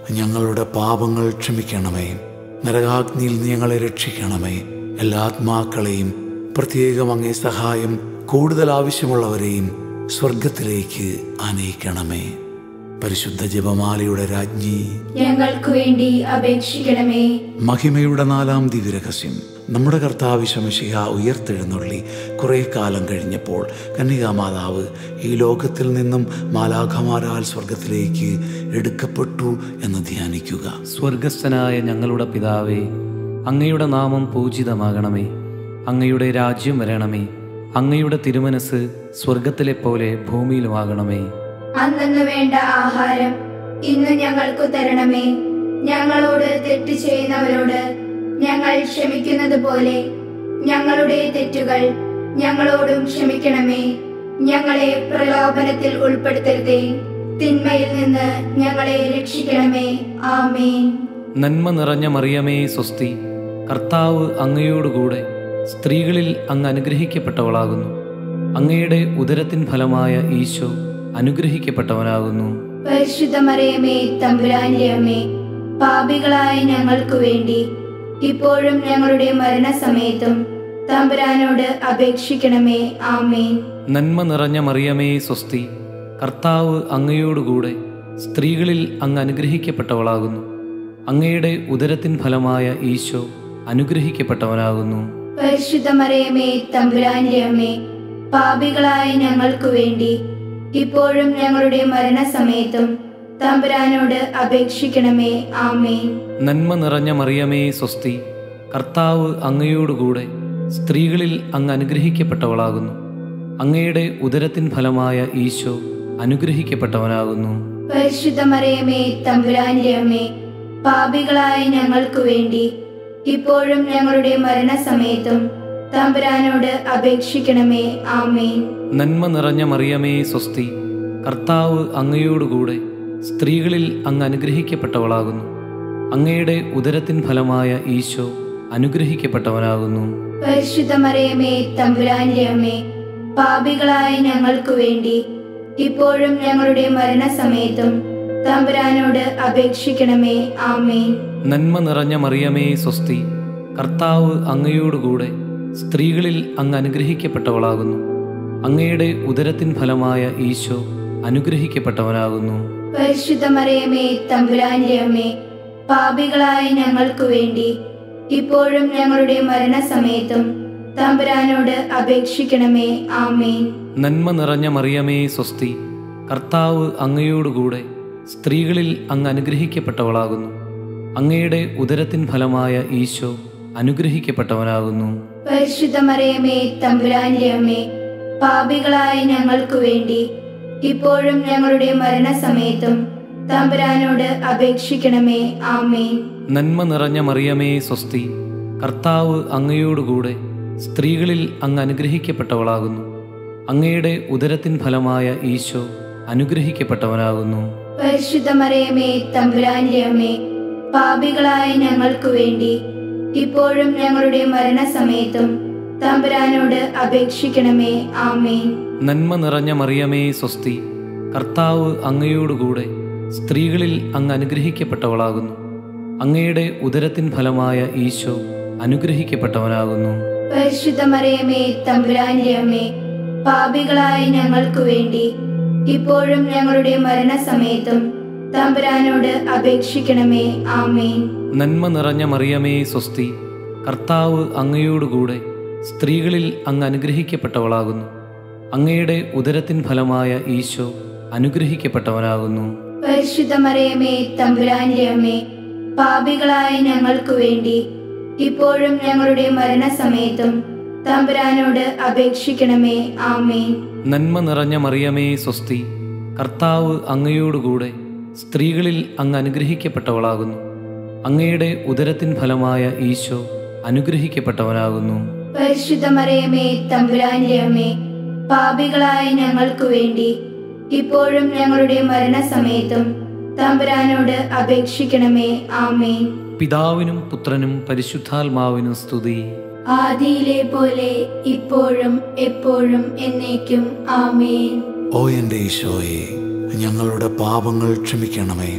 ഞങ്ങളുടെ പാപങ്ങൾ ക്ഷമിക്കണമേ. നരകാഗ്നിയിൽ നീ ഞങ്ങളെ രക്ഷിക്കണമേ. എല്ലാ ആത്മാക്കളെയും, പ്രത്യേകം അങ്ങേ സഹായം കൂടുതൽ ആവശ്യമുള്ളവരെയും സ്വർഗത്തിലേക്ക് ആനയിക്കണമേ. പരിശുദ്ധ ജപമാലയുടെ രാജ്ഞി, ഞങ്ങൾക്ക് വേണ്ടി അപേക്ഷിക്കണമേ. മഹിമയുടെ 4-ാം ദിവ്യരഹസ്യം. നമ്മുടെ കർത്താവ് ഈശോ മിശിഹ ഉയർത്തെഴുന്നള്ളി കുറേ കാലം കഴിഞ്ഞപ്പോൾ കന്യകാമാതാവ് ഈ ലോകത്തിൽ നിന്നും മാലാഖമാരാൽ സ്വർഗത്തിലേക്ക് എടുക്കപ്പെട്ടു എന്ന് ധ്യാനിക്കുക. സ്വർഗസ്ഥനായ ഞങ്ങളുടെ പിതാവേ, അങ്ങയുടെ നാമം പൂജിതമാകണമേ. അങ്ങയുടെ രാജ്യം വരണമേ. അങ്ങയുടെ തിരുമനസ് സ്വർഗത്തിലെ പോലെ ഭൂമിയിലുമാകണമേ. അന്നു വേണ്ട ആഹാരം ഇന്ന് ഞങ്ങൾക്ക് തരണമേ. ഞങ്ങളോട് തെറ്റ് ചെയ്യുന്നവരോട് ഞങ്ങൾ ക്ഷമിക്കുന്നത് പോലെ ഞങ്ങളുടെ തെറ്റുകൾ ഞങ്ങളോടും ക്ഷമിക്കണമേ. ഞങ്ങളെ പ്രലോഭനത്തിൽ ഉൾപ്പെടുത്തരുതേ, തിന്മയിൽ നിന്ന് ഞങ്ങളെ രക്ഷിക്കണമേ. ആമേൻ. നന്മ നിറഞ്ഞ മറിയമേ സ്വസ്തി, കർത്താവ് അങ്ങയോടുകൂടെ സ്ത്രീകളിൽ അങ്ങ് അനുഗ്രഹിക്കപ്പെട്ടവളാകുന്നു. അങ്ങയുടെ ഉദരത്തിൻ ഫലമായ ഈശോ അനുഗ്രഹിക്കപ്പെട്ടവനാകുന്നു. പരിശുദ്ധ മറിയമേ, തമ്പുരാന്റെ അമ്മേ, പാപികളായ ഞങ്ങൾക്ക് വേണ്ടി ഇപ്പോഴും ഞങ്ങളുടെ മരണസമയത്തും തമ്പുരാനോട് അപേക്ഷിക്കണമേ. ആമേൻ. നന്മ നിറഞ്ഞ മറിയമേ സ്വസ്തി, കർത്താവ് അങ്ങയോടുകൂടെ സ്ത്രീകളിൽ അങ്ങ് അനുഗ്രഹിക്കപ്പെട്ടവളാകുന്നു. അങ്ങയുടെ ഉദരത്തിൻ ഫലമായ ഈശോ അനുഗ്രഹിക്കപ്പെട്ടവനാകുന്നു. പരിശുദ്ധ മറിയമേ, തമ്പുരാന്റെ അമ്മേ, പാപികളായ ഞങ്ങൾക്ക് വേണ്ടി ഇപ്പോഴും ഞങ്ങളുടെ മരണസമയത്തും തമ്പുരാനോട് അപേക്ഷിക്കണമേ. ആമേൻ. നന്മ നിറഞ്ഞ മറിയമേ സ്വസ്തി, കർത്താവ് അങ്ങയോടുകൂടെ സ്ത്രീകളിൽ അങ്ങ് അനുഗ്രഹിക്കപ്പെട്ടവളാകുന്നു. അങ്ങയുടെ ഉദരത്തിൻ ഫലമായ ഈശോ അനുഗ്രഹിക്കപ്പെട്ടവനാകുന്നു. പരിശുദ്ധ മറിയമേ, തമ്പുരാന്റെ അമ്മേ, പാപികളായ ഞങ്ങൾക്ക് വേണ്ടി ഇപ്പോഴും ഞങ്ങളുടെ മരണസമയത്തും തമ്പുരാനോട് അപേക്ഷിക്കണമേ. ആമേൻ. നന്മ നിറഞ്ഞ മറിയമേ സ്വസ്തി, കർത്താവ് അങ്ങയോടുകൂടെ സ്ത്രീകളിൽ അങ്ങ് അനുഗ്രഹിക്കപ്പെട്ടവളാകുന്നു. അങ്ങയുടെ ഉദരത്തിൻ ഫലമായ ഈശോ അനുഗ്രഹിക്കപ്പെട്ടവനാകുന്നു. പരിശുദ്ധ മറിയമേ, തമ്പുരാന്റെ അമ്മേ, പാപികളായ ഞങ്ങൾക്ക് വേണ്ടി ഇപ്പോഴും ഞങ്ങളുടെ മരണസമയത്തും തമ്പുരാനോട് അപേക്ഷിക്കണമേ. ആമേൻ. നന്മ നിറഞ്ഞ മറിയമേ സ്വസ്തി, കർത്താവ് അങ്ങയോടുകൂടെ സ്ത്രീകളിൽ അങ്ങ് അനുഗ്രഹിക്കപ്പെട്ടവളാകുന്നു. അങ്ങയുടെ ഉദരത്തിൻ ഫലമായ ഈശോ അനുഗ്രഹിക്കപ്പെട്ടവനാകുന്നു. പരിശുദ്ധ മറിയമേ, തമ്പുരാന്റെ അമ്മേ, പാപികളായ ഞങ്ങൾക്ക് വേണ്ടി ഇപ്പോഴും ഞങ്ങളുടെ മരണസമയത്തും തമ്പുരാനോട് അപേക്ഷിക്കണമേ. ആമേൻ. നന്മ നിറഞ്ഞ മറിയമേ സ്വസ്തി, കർത്താവ് അങ്ങയോടുകൂടെ സ്ത്രീകളിൽ അങ്ങ് അനുഗ്രഹിക്കപ്പെട്ടവളാകുന്നു. അങ്ങയുടെ ഉദരത്തിൻ ഫലമായ ഈശോ അനുഗ്രഹിക്കപ്പെട്ടവനാകുന്നു. പരിശുദ്ധ മറിയമേ, തമ്പുരാന്റെ അമ്മേ, പാപികളായ ഞങ്ങൾക്ക് വേണ്ടി ഇപ്പോഴും ഞങ്ങളുടെ മരണസമയത്തും തമ്പുരാനോട് അപേക്ഷിക്കണമേ. ആമേൻ. നന്മ നിറഞ്ഞ മറിയമേ സ്വസ്തി, കർത്താവ് അങ്ങയോടുകൂടെ സ്ത്രീകളിൽ അങ്ങ് അനുഗ്രഹിക്കപ്പെട്ടവളാകുന്നു. അങ്ങയുടെ ഉദരത്തിൻ ഫലമായ ഈശോ അനുഗ്രഹിക്കപ്പെട്ടവനാകുന്നു. പരിശുദ്ധ മറിയമേ, തമ്പുരാന്റെ അമ്മേ, പാപികളായ ഞങ്ങൾക്ക് വേണ്ടി ഇപ്പോഴും ഞങ്ങളുടെ മരണസമയത്തും തമ്പുരാനോട് അപേക്ഷിക്കണമേ. ആമേൻ. നന്മ നിറഞ്ഞ മറിയമേ സ്വസ്തി, കർത്താവ് അങ്ങയോടുകൂടെ സ്ത്രീകളിൽ അങ്ങ് അനുഗ്രഹിക്കപ്പെട്ടവളാകുന്നു. അങ്ങയുടെ ഉദരത്തിൻ ഫലമായ ഈശോ അനുഗ്രഹിക്കപ്പെട്ടവനാകുന്നു. പരിശുദ്ധ മറിയമേ, തമ്പുരാന്റെ അമ്മേ, പാപികളായ ഞങ്ങൾക്ക് വേണ്ടി ഇപ്പോഴും ഞങ്ങളുടെ മരണസമയത്തും തമ്പുരാനോട് അപേക്ഷിക്കണമേ. ആമേൻ. നന്മ നിറഞ്ഞ മറിയമേ സ്വസ്തി, കർത്താവ് അങ്ങയോടുകൂടെ സ്ത്രീകളിൽ അങ്ങ് അനുഗ്രഹിക്കപ്പെട്ടവളാകുന്നു. അങ്ങയുടെ ഉദരത്തിൻ ഫലമായ ഈശോ അനുഗ്രഹിക്കപ്പെട്ടവനാകുന്നു. പരിശുദ്ധ മറിയമേ, തമ്പുരാന്റെ അമ്മേ, പാപികളായ ഞങ്ങൾക്ക് വേണ്ടി ഇപ്പോഴും ഞങ്ങളുടെ മരണസമയത്തും തമ്പുരാനോട് അപേക്ഷിക്കണമേ. ആമേൻ. നന്മ നിറഞ്ഞ മറിയമേ സ്വസ്തി, കർത്താവ് അങ്ങയോടുകൂടെ സ്ത്രീകളിൽ അങ്ങ് അനുഗ്രഹിക്കപ്പെട്ടവളാകുന്നു. അങ്ങയുടെ ഉദരത്തിൻ ഫലമായ ഈശോ അനുഗ്രഹിക്കപ്പെട്ടവനാകുന്നു. പരിശുദ്ധ മറിയമേ, തമ്പുരാന്റെ അമ്മേ, പാപികളായ ഞങ്ങൾക്ക് വേണ്ടി ഇപ്പോഴും ഞങ്ങളുടെ മരണസമയത്തും തമ്പുരാനോട് അപേക്ഷിക്കണമേ. ആമേൻ. പിതാവിനും പുത്രനും പരിശുദ്ധാത്മാവിനും സ്തുതി. ആദിയിലെ പോലെ ഇപ്പോഴും എപ്പോഴും എന്നേക്കും. ആമേൻ. ഓ എൻ്റെ ഈശോയെ, ഞങ്ങളുടെ പാപങ്ങൾ ക്ഷമിക്കണമേ.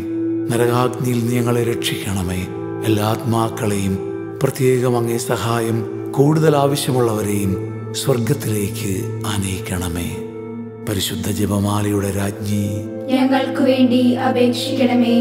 നരകാഗ്നിയിൽ നീ ഞങ്ങളെ രക്ഷിക്കണമേ. എല്ലാ ആത്മാക്കളെയും, പ്രത്യേകം അങ്ങേ സഹായം കൂടുതൽ ആവശ്യമുള്ളവരെയും സ്വർഗത്തിലേക്ക് ആനയിക്കണമേ. പരിശുദ്ധ ജപമാലയുടെ രാജ്ഞി, ഞങ്ങൾക്ക് വേണ്ടി അപേക്ഷിക്കണമേ.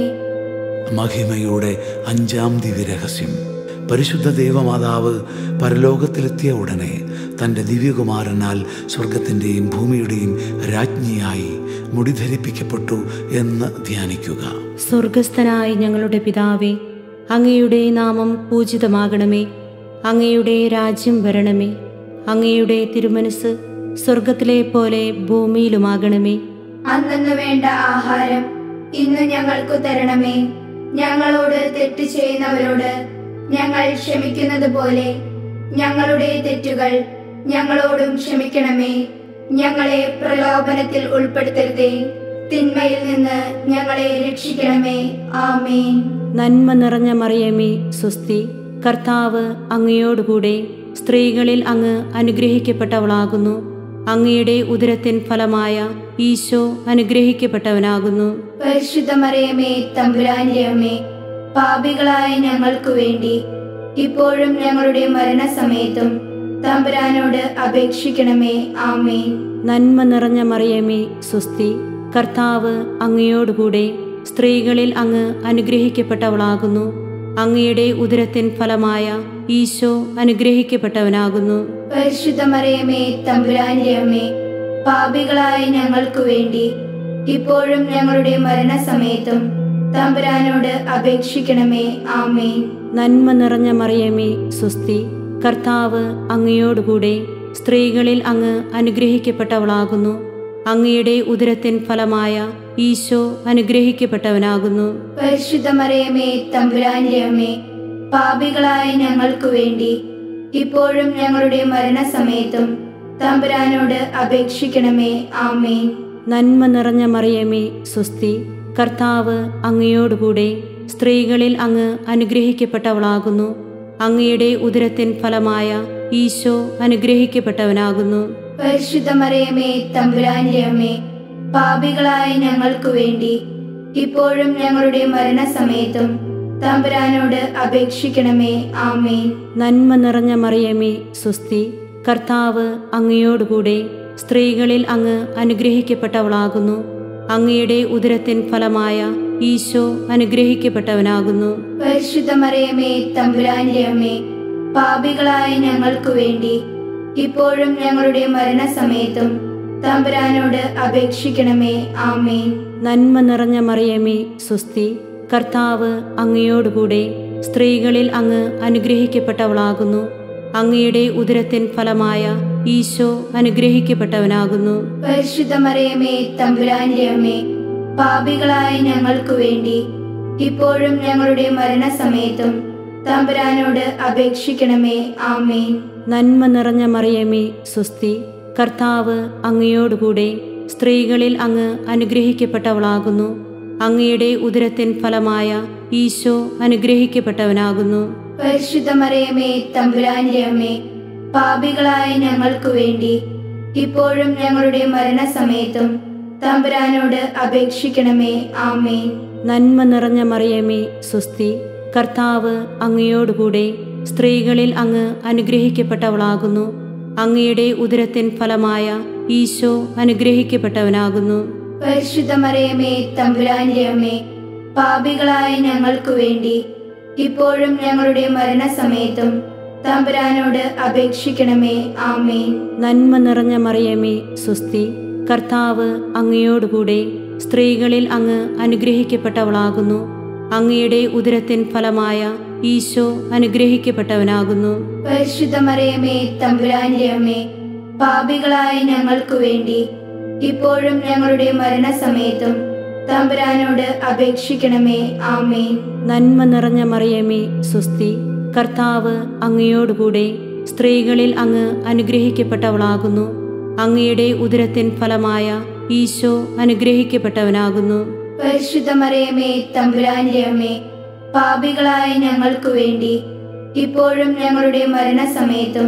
മഹിമയുടെ 5-ാം ദിവ്യരഹസ്യം. പരിശുദ്ധ ദേവമാതാവ് പരലോകത്തിലെത്തിയ ഉടനെ തൻ്റെ ദിവ്യകുമാരനാൽ സ്വർഗത്തിൻ്റെയും ഭൂമിയുടെയും രാജ്ഞിയായി മുടിധരിപ്പിക്കപ്പെട്ടു എന്ന് ധ്യാനിക്കുക. സ്വർഗസ്ഥനായ ഞങ്ങളുടെ പിതാവേ, അങ്ങയുടെ നാമം പൂജിതമാകണമേ. അങ്ങയുടെ രാജ്യം വരണമേ. അങ്ങയുടെ തിരുമനസ് സ്വർഗത്തിലെ പോലെ ഭൂമിയിലുമാകണമേ. അന്നു വേണ്ട ആഹാരം ഇന്ന് ഞങ്ങൾക്ക് തരണമേ. ഞങ്ങളോട് തെറ്റ് ചെയ്യുന്നവരോട് ഞങ്ങൾ ക്ഷമിക്കുന്നത് പോലെ ഞങ്ങളുടെ തെറ്റുകൾ ഞങ്ങളോടും ക്ഷമിക്കണമേ. ഞങ്ങളെ പ്രലോഭനത്തിൽ ഉൾപ്പെടുത്തരുതേ, തിന്മയിൽ നിന്ന് ഞങ്ങളെ രക്ഷിക്കണമേ. ആമേൻ. നന്മ നിറഞ്ഞ മറിയമേ, സ്വസ്തി. കർത്താവ് അങ്ങയോടുകൂടെ സ്ത്രീകളിൽ അങ്ങ് അനുഗ്രഹിക്കപ്പെട്ടവളാകുന്നു. അങ്ങയുടെ ഉദരത്തിൻ ഫലമായ ഈശോ അനുഗ്രഹിക്കപ്പെട്ടവനാകുന്നു. പരിശുദ്ധ മറിയമേ, തമ്പുരാന്റെ അമ്മേ, പാപികളായ ഞങ്ങൾക്ക് വേണ്ടി ഇപ്പോഴും ഞങ്ങളുടെ മരണസമയത്തും തമ്പുരാനോട് അപേക്ഷിക്കണമേ. ആമേൻ. നന്മ നിറഞ്ഞ മറിയമേ, സ്വസ്തി. കർത്താവ് അങ്ങയോടുകൂടെ സ്ത്രീകളിൽ അങ്ങ് അനുഗ്രഹിക്കപ്പെട്ടവളാകുന്നു. അങ്ങയുടെ ഉദരത്തിൻ ഫലമായ ഈശോ അനുഗ്രഹിക്കപ്പെട്ടവനാകുന്നു. പരിശുദ്ധ മറിയമേ, തമ്പുരാന്റെ അമ്മേ, പാപികളായ ഞങ്ങൾക്ക് വേണ്ടി ഇപ്പോഴും ഞങ്ങളുടെ മരണസമയത്തും തമ്പുരാനോട് അപേക്ഷിക്കണമേ. ആമേൻ. നന്മ നിറഞ്ഞ മറിയമേ, സ്വസ്തി. കർത്താവ് അങ്ങയോടുകൂടെ സ്ത്രീകളിൽ അങ്ങ് അനുഗ്രഹിക്കപ്പെട്ടവളാകുന്നു. അങ്ങയുടെ ഉദരത്തിൻ ഫലമായ ഈശോ അനുഗ്രഹിക്കപ്പെട്ടവനാകുന്നു. പരിശുദ്ധ മറിയമേ, തമ്പുരാന്റെ അമ്മേ, പാപികളായ ഞങ്ങൾക്ക് വേണ്ടി ഇപ്പോഴും ഞങ്ങളുടെ മരണസമയത്തും തമ്പുരാനോട് അപേക്ഷിക്കണമേ. ആമേൻ. നന്മ നിറഞ്ഞ മറിയമേ, സ്വസ്തി. കർത്താവ് അങ്ങയോടുകൂടെ സ്ത്രീകളിൽ അങ്ങ് അനുഗ്രഹിക്കപ്പെട്ടവളാകുന്നു. അങ്ങയുടെ ഉദരത്തിൻ ഫലമായ ഈശോ അനുഗ്രഹിക്കപ്പെട്ടവനാകുന്നു. പരിശുദ്ധ മറിയമേ, തമ്പുരാന്റെ അമ്മേ, പാപികളായ ഞങ്ങൾക്ക് വേണ്ടി ഇപ്പോഴും ഞങ്ങളുടെ മരണസമയത്തും തമ്പുരാനോട് അപേക്ഷിക്കണമേ. ആമേൻ. നന്മ നിറഞ്ഞ മറിയമേ, സ്വസ്തി. കർത്താവ് അങ്ങയോടുകൂടെ സ്ത്രീകളിൽ അങ്ങ് അനുഗ്രഹിക്കപ്പെട്ടവളാകുന്നു. അങ്ങയുടെ ഉദരത്തിൻ ഫലമായ ഈശോ അനുഗ്രഹിക്കപ്പെട്ടവനാകുന്നു. പരിശുദ്ധ മറിയമേ, തമ്പുരാന്റെ അമ്മേ, പാപികളായ ഞങ്ങൾക്ക് വേണ്ടി ഇപ്പോഴും ഞങ്ങളുടെ മരണസമയത്തും തമ്പുരാനോട് അപേക്ഷിക്കണമേ. ആമേൻ. നന്മ നിറഞ്ഞ മറിയമേ, സ്വസ്തി. കർത്താവ് അങ്ങയോടുകൂടെ സ്ത്രീകളിൽ അങ്ങ് അനുഗ്രഹിക്കപ്പെട്ടവളാകുന്നു. അങ്ങയുടെ ഉദരത്തിൻ ഫലമായ ഈശോ അനുഗ്രഹിക്കപ്പെട്ടവനാകുന്നു. പരിശുദ്ധ മറിയമേ, തമ്പുരാന്റെ അമ്മേ, പാപികളായ ഞങ്ങൾക്ക് വേണ്ടി ഇപ്പോഴും ഞങ്ങളുടെ മരണസമയത്തും തമ്പുരാനോട് അപേക്ഷിക്കണമേ. ആമേൻ. നന്മ നിറഞ്ഞ മറിയമേ, സ്വസ്തി. കർത്താവ് അങ്ങയോടുകൂടെ സ്ത്രീകളിൽ അങ്ങ് അനുഗ്രഹിക്കപ്പെട്ടവളാകുന്നു. അങ്ങയുടെ ഉദരത്തിൻ ഫലമായ ഈശോ അനുഗ്രഹിക്കപ്പെട്ടവനാകുന്നു. പരിശുദ്ധ മറിയമേ, തമ്പുരാന്റെ അമ്മേ, പാപികളായ ഞങ്ങൾക്ക് വേണ്ടി ഇപ്പോഴും ഞങ്ങളുടെ മരണസമയത്തും തമ്പുരാനോട് അപേക്ഷിക്കണമേ. ആമേൻ. നന്മ നിറഞ്ഞ മറിയമേ, സ്വസ്തി. കർത്താവ് അങ്ങയോടുകൂടെ സ്ത്രീകളിൽ അങ്ങ് അനുഗ്രഹിക്കപ്പെട്ടവളാകുന്നു. അങ്ങയുടെ ഉദരത്തിൻ ഫലമായ ഈശോ അനുഗ്രഹിക്കപ്പെട്ടവനാകുന്നു. പരിശുദ്ധ മറിയമേ, തമ്പുരാന്റെ അമ്മേ, പാപികളായ ഞങ്ങൾക്ക് വേണ്ടി ഇപ്പോഴും ഞങ്ങളുടെ മരണസമയത്തും തമ്പുരാനോട് അപേക്ഷിക്കണമേ. ആമേൻ. നന്മ നിറഞ്ഞ മറിയമേ, സ്വസ്തി. കർത്താവ് അങ്ങയോടുകൂടെ സ്ത്രീകളിൽ അങ്ങ് അനുഗ്രഹിക്കപ്പെട്ടവളാകുന്നു. അങ്ങയുടെ ഉദരത്തിൻ ഫലമായ ഈശോ അനുഗ്രഹിക്കപ്പെട്ടവനാകുന്നു. പരിശുദ്ധ മറിയമേ, തമ്പുരാന്റെ അമ്മേ, പാപികളായ ഞങ്ങൾക്ക് വേണ്ടി ഇപ്പോഴും ഞങ്ങളുടെ മരണസമയത്തും തമ്പുരാനോട് അപേക്ഷിക്കണമേ. ആമേൻ. നന്മ നിറഞ്ഞ മറിയമേ, സ്വസ്തി. കർത്താവ് അങ്ങയോടുകൂടെ സ്ത്രീകളിൽ അങ്ങ് അനുഗ്രഹിക്കപ്പെട്ടവളാകുന്നു. അങ്ങയുടെ ഉദരത്തിൻ ഫലമായ ഈശോ അനുഗ്രഹിക്കപ്പെട്ടവനാകുന്നു. പരിശുദ്ധ മറിയമേ, തമ്പുരാന്റെ അമ്മേ, പാപികളായ ഞങ്ങൾക്ക് വേണ്ടി ഇപ്പോഴും ഞങ്ങളുടെ മരണസമയത്തും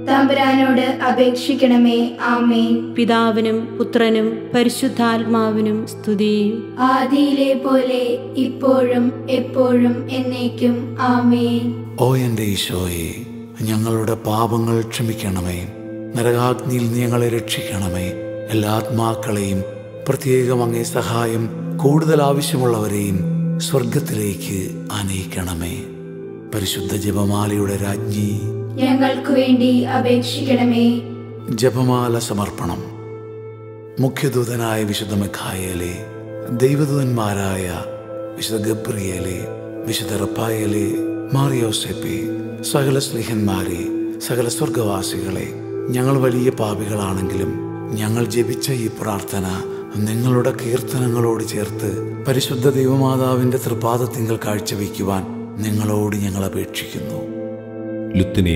തമ്പുരാനോട് അപേക്ഷിക്കണമേ. ആമേൻ. പിതാവിനും പുത്രനും പരിശുദ്ധാത്മാവിനും സ്തുതി. ആദിയിലെ പോലെ ഇപ്പോഴും എപ്പോഴും എന്നേക്കും. ആമേൻ. ഓ എൻ്റെ ഈശോയെ, ഞങ്ങളുടെ പാപങ്ങൾ ക്ഷമിക്കണമേ. നരകാഗ്നിയിൽ നീ ഞങ്ങളെ രക്ഷിക്കണമേ. എല്ലാ ആത്മാക്കളെയും, പ്രത്യേകം അങ്ങേ സഹായം കൂടുതൽ ആവശ്യമുള്ളവരെയും സ്വർഗത്തിലേക്ക് ആനയിക്കണമേ. പരിശുദ്ധ ജപമാലയുടെ രാജ്ഞി, ഞങ്ങൾക്ക് വേണ്ടി അപേക്ഷിക്കണമേ. ജപമാല സമർപ്പണം. മുഖ്യദൂതനായ വിശുദ്ധ മിഖായേലേ, ദൈവദൂതന്മാരായ വിശുദ്ധ ഗബ്രിയേലേ, വിശുദ്ധ റഫായേലേ, മാറിയോസേപ്പേ, സകല സ്നേഹന്മാരെ, സകല സ്വർഗവാസികളെ, ഞങ്ങൾ വലിയ പാപികളാണെങ്കിലും ഞങ്ങൾ ജപിച്ച ഈ പ്രാർത്ഥന നിങ്ങളുടെ കീർത്തനങ്ങളോട് ചേർത്ത് പരിശുദ്ധ ദൈവമാതാവിൻ്റെ തൃപാദത്തിങ്കൽ കാഴ്ചവെക്കുവാൻ നിങ്ങളോട് ഞങ്ങൾ അപേക്ഷിക്കുന്നു. ലുത്തിനിയ.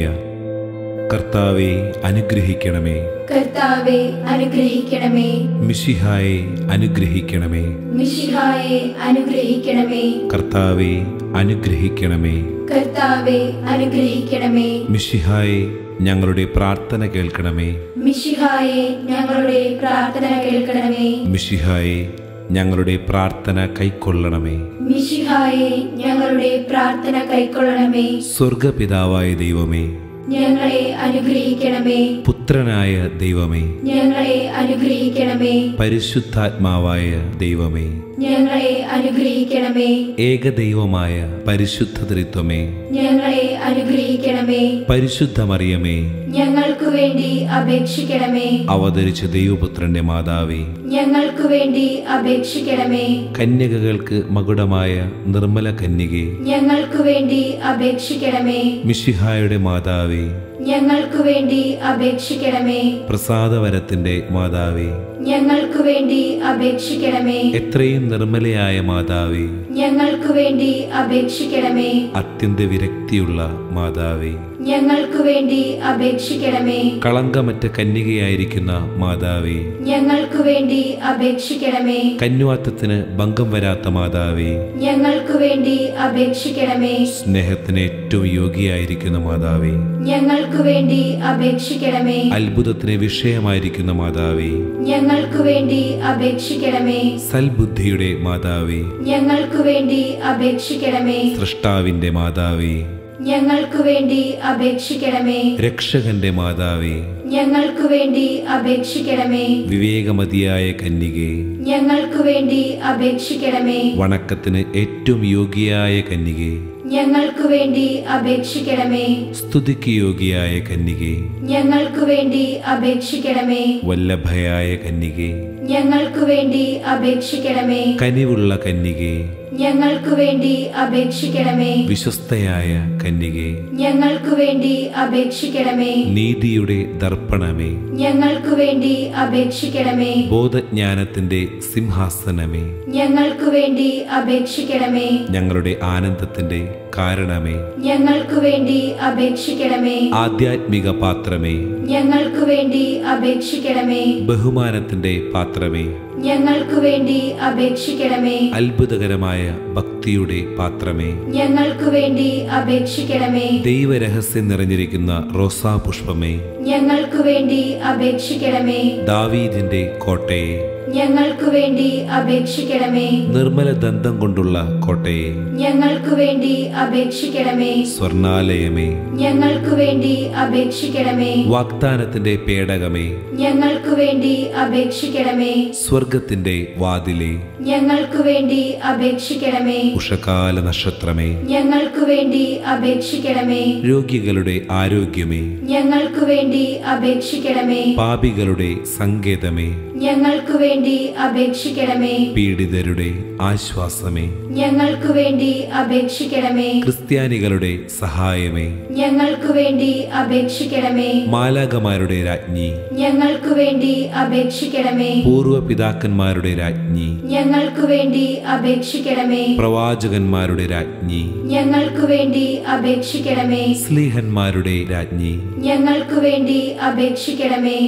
കർത്താവെ അനുഗ്രഹിക്കണമേ. കർത്താവെ അനുഗ്രഹിക്കണമേ. മിശിഹായെ അനുഗ്രഹിക്കണമേ. മിശിഹായെ അനുഗ്രഹിക്കണമേ. കർത്താവെ അനുഗ്രഹിക്കണമേ. കർത്താവെ അനുഗ്രഹിക്കണമേ. മിശിഹായെ ഞങ്ങളുടെ പ്രാർത്ഥന കേൾക്കണമേ. മിശിഹായെ ഞങ്ങളുടെ പ്രാർത്ഥന കേൾക്കണമേ. മിശിഹായെ ഞങ്ങളുടെ പ്രാർത്ഥന കൈക്കൊള്ളണമേ. മിശിഹായെ ഞങ്ങളുടെ പ്രാർത്ഥന കൈക്കൊള്ളണമേ. സ്വർഗപിതാവായ ദൈവമേ, ഞങ്ങളെ അനുഗ്രഹിക്കണമേ. പുത്രനായ ദൈവമേ, ഞങ്ങളെ അനുഗ്രഹിക്കണമേ. പരിശുദ്ധാത്മാവായ ദൈവമേ, ഞങ്ങളെ അനുഗ്രഹിക്കണമേ. ഏകദൈവമായ പരിശുദ്ധ ത്രിത്വമേ, ഞങ്ങളെ അനുഗ്രഹിക്കണമേ. പരിശുദ്ധ മറിയമേ, ഞങ്ങൾക്ക് വേണ്ടി അപേക്ഷിക്കണമേ. അവതരിച്ച ദൈവപുത്രന്റെ മാതാവേ, ഞങ്ങൾക്ക് വേണ്ടി അപേക്ഷിക്കണമേ. കന്യകകൾക്ക് മകുടമായ നിർമ്മല കന്യകേ, ഞങ്ങൾക്ക് വേണ്ടി അപേക്ഷിക്കണമേ. മിശിഹായുടെ മാതാവേ, ഞങ്ങൾക്ക് വേണ്ടി അപേക്ഷിക്കണമേ. പ്രസാദവരത്തിന്റെ മാതാവേ, ഞങ്ങൾക്ക് വേണ്ടി അപേക്ഷിക്കണമേ. എത്രയും നിർമ്മലയായ മാതാവേ, ഞങ്ങൾക്ക് വേണ്ടി അപേക്ഷിക്കണമേ. അത്യന്ത വിരക്തിയുള്ള മാതാവേ, ഞങ്ങൾക്ക് വേണ്ടി അപേക്ഷിക്കണമേ. കളങ്കമറ്റ കന്യകയായിരിക്കുന്ന മാതാവേ, ഞങ്ങൾക്ക് വേണ്ടി അപേക്ഷിക്കണമേ. കന്യാത്വത്തിന് ഭംഗം വരാത്ത മാതാവേ, ഞങ്ങൾക്ക് വേണ്ടി അപേക്ഷിക്കണമേ. സ്നേഹത്തിന് ഏറ്റവും യോഗ്യയായിരിക്കുന്ന മാതാവേ, ഞങ്ങൾക്ക് വേണ്ടി അപേക്ഷിക്കണമേ. അത്ഭുതത്തിന് വിഷയമായിരിക്കുന്ന മാതാവേ, ഞങ്ങൾക്ക് വേണ്ടി അപേക്ഷിക്കണമേ. സൽബുദ്ധിയുടെ മാതാവേ, ഞങ്ങൾക്ക് വേണ്ടി അപേക്ഷിക്കണമേ. സൃഷ്ടാവിന്റെ മാതാവേ, ഞങ്ങൾക്ക് വേണ്ടി അപേക്ഷിക്കണമേ. രക്ഷകന്റെ മാതാവേ, ഞങ്ങൾക്ക് വേണ്ടി അപേക്ഷിക്കണമേ. വിവേകമതിയായ കന്യകേ, ഞങ്ങൾക്ക് വേണ്ടി അപേക്ഷിക്കണമേ. വണക്കത്തിന് ഏറ്റവും യോഗ്യയായ കന്യകേ, ഞങ്ങൾക്ക് വേണ്ടി അപേക്ഷിക്കണമേ. സ്തുതിക്ക് യോഗ്യയായ കന്യകേ, ഞങ്ങൾക്ക് വേണ്ടി അപേക്ഷിക്കണമേ. വല്ലഭയായ കന്യകേ, ഞങ്ങൾക്ക് വേണ്ടി അപേക്ഷിക്കണമേ. കനിവുള്ള കന്യകേ, ഞങ്ങൾക്ക് വേണ്ടി അപേക്ഷിക്കണമേ. വിശ്വസ്തയായ കന്യകേ, ഞങ്ങൾക്ക് വേണ്ടി അപേക്ഷിക്കണമേ. നീതിയുടെ ദർപ്പണമേ, ഞങ്ങൾക്ക് വേണ്ടി അപേക്ഷിക്കണമേ. ബോധജ്ഞാനത്തിന്റെ സിംഹാസനമേ, ഞങ്ങൾക്ക് വേണ്ടി അപേക്ഷിക്കണമേ. ഞങ്ങളുടെ ആനന്ദത്തിന്റെ കാരണമേ, ഞങ്ങൾക്ക് വേണ്ടി അപേക്ഷിക്കണമേ. ആധ്യാത്മിക പാത്രമേ, ഞങ്ങൾക്ക് വേണ്ടി അപേക്ഷിക്കണമേ. ബഹുമാനത്തിന്റെ പാത്രമേ, ഞങ്ങൾക്ക് വേണ്ടി അപേക്ഷിക്കണമേ. അത്ഭുതകരമായ ഭക്തിയുടെ പാത്രമേ, ഞങ്ങൾക്ക് വേണ്ടി അപേക്ഷിക്കണമേ. ദൈവരഹസ്യം നിറഞ്ഞിരിക്കുന്ന റോസാ പുഷ്പമേ, ഞങ്ങൾക്ക് വേണ്ടി അപേക്ഷിക്കണമേ. ദാവീദിന്റെ കോട്ടയെ, ഞങ്ങൾക്ക് വേണ്ടി അപേക്ഷിക്കണമേ. നിർമ്മല ദന്തം കൊണ്ടുള്ള കോട്ടയെ, ഞങ്ങൾക്ക് വേണ്ടി അപേക്ഷിക്കണമേ. സ്വർണാലയമേ, ഞങ്ങൾക്ക് വേണ്ടി അപേക്ഷിക്കണമേ. വാഗ്ദാനത്തിന്റെ പേടകമേ, ഞങ്ങൾക്ക് വേണ്ടി അപേക്ഷിക്കണമേ. സ്വർഗത്തിന്റെ വാതിലേ, ഞങ്ങൾക്ക് വേണ്ടി അപേക്ഷിക്കണമേ. ഉഷകാല നക്ഷത്രമേ, ഞങ്ങൾക്ക് വേണ്ടി അപേക്ഷിക്കണമേ. രോഗികളുടെ ആരോഗ്യമേ, ഞങ്ങൾക്ക് വേണ്ടി അപേക്ഷിക്കണമേ. പാപികളുടെ സങ്കേതമേ, ഞങ്ങൾക്ക് വേണ്ടി അപേക്ഷിക്കണമേ. പീഡിതരുടെ ആശ്വാസമേ, ഞങ്ങൾക്ക് വേണ്ടി അപേക്ഷിക്കണമേ. ക്രിസ്ത്യാനികളുടെ സഹായമേ, ഞങ്ങൾക്ക് വേണ്ടി അപേക്ഷിക്കണമേ. മാലാകമാരുടെ രാജ്ഞി, ഞങ്ങൾക്ക് വേണ്ടി അപേക്ഷിക്കണമേ. പൂർവ്വ പിതാക്കന്മാരുടെ രാജ്ഞി, ഞങ്ങൾക്ക് വേണ്ടി അപേക്ഷിക്കണമേ. പ്രവാചകന്മാരുടെ രാജ്ഞി, ഞങ്ങൾക്ക് വേണ്ടി അപേക്ഷിക്കണമേ. സ്ലീഹന്മാരുടെ രാജ്ഞി, ഞങ്ങൾക്ക് വേണ്ടി അപേക്ഷിക്കണമേ.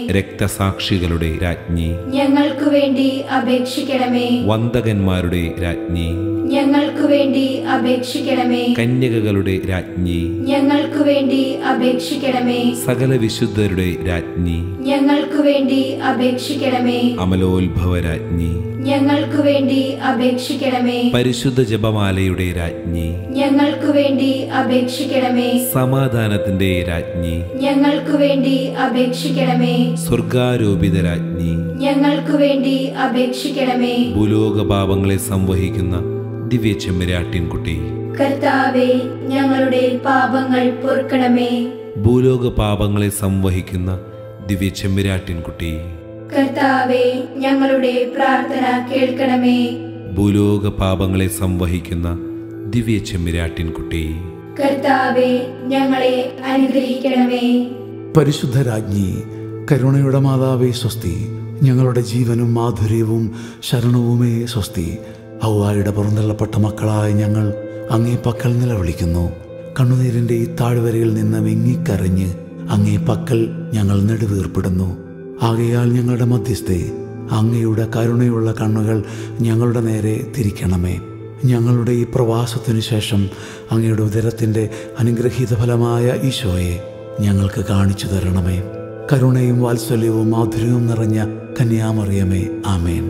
രക്തസാക്ഷികളുടെ രാജ്ഞി, ഞങ്ങൾക്ക് വേണ്ടി അപേക്ഷിക്കണമേ. വന്ദകന്മാരുടെ രാജ്ഞി, ഞങ്ങൾക്കു വേണ്ടി അപേക്ഷിക്കണമേ. കന്യകകളുടെ രാജ്ഞി, ഞങ്ങൾക്കു വേണ്ടി അപേക്ഷിക്കണമേ. സകല വിശുദ്ധരുടെ രാജ്ഞി, ഞങ്ങൾക്കു വേണ്ടി അപേക്ഷിക്കണമേ. അമലോത്ഭവ രാജ്ഞി, ഞങ്ങൾക്കു വേണ്ടി അപേക്ഷിക്കണമേ. പരിശുദ്ധ ജപമാലയുടെ രാജ്ഞി, ഞങ്ങൾക്കു വേണ്ടി അപേക്ഷിക്കണമേ. സമാധാനത്തിന്റെ രാജ്ഞി, ഞങ്ങൾക്കു വേണ്ടി അപേക്ഷിക്കണമേ. സ്വർഗാരോപിത രാജ്ഞി, ഞങ്ങൾക്കു വേണ്ടി അപേക്ഷിക്കണമേ. ഭൂലോക പാപങ്ങളെ സംവഹിക്കുന്ന ദിവ്യ ചെമ്മരാട്ടിൻകുട്ടി, കർത്താവേ, ഞങ്ങളുടെ പാപങ്ങൾ പൊറുക്കണമേ. ഭൂലോക പാപങ്ങളെ സംവഹിക്കുന്ന ദിവ്യ ചെമ്മരാട്ടിൻകുട്ടി, കർത്താവേ, ഞങ്ങളുടെ പ്രാർത്ഥന കേൾക്കണമേ. ഭൂലോക പാപങ്ങളെ സംവഹിക്കുന്ന ദിവ്യ ചെമ്മരാട്ടിൻകുട്ടി, കർത്താവേ, ഞങ്ങളെ അനുഗ്രഹിക്കണമേ. പരിശുദ്ധ രാജ്ഞി, കരുണയുടെ മാതാവേ സ്വസ്തി. ഞങ്ങളുടെ ജീവനും മാധുര്യവും ശരണവുമേ സ്വസ്തി. ഹൗവായുടെ പുറന്തള്ളപ്പെട്ട മക്കളായ ഞങ്ങൾ അങ്ങേ പക്കൽ നിലവിളിക്കുന്നു. കണ്ണുനീരിൻ്റെ ഈ താഴ്വരയിൽ നിന്ന് വിങ്ങിക്കരഞ്ഞ് അങ്ങേ പക്കൽ ഞങ്ങൾ നെടുവീർപ്പിടുന്നു. ആകയാൽ ഞങ്ങളുടെ മധ്യസ്ഥെ, അങ്ങയുടെ കരുണയുള്ള കണ്ണുകൾ ഞങ്ങളുടെ നേരെ തിരിക്കണമേ. ഞങ്ങളുടെ ഈ പ്രവാസത്തിനു ശേഷം അങ്ങയുടെ ഉദരത്തിൻ്റെ അനുഗ്രഹീത ഫലമായ ഈശോയെ ഞങ്ങൾക്ക് കാണിച്ചു തരണമേ. കരുണയും വാത്സല്യവും മാധുര്യവും നിറഞ്ഞ കന്യാമറിയമേ, ആമേൻ.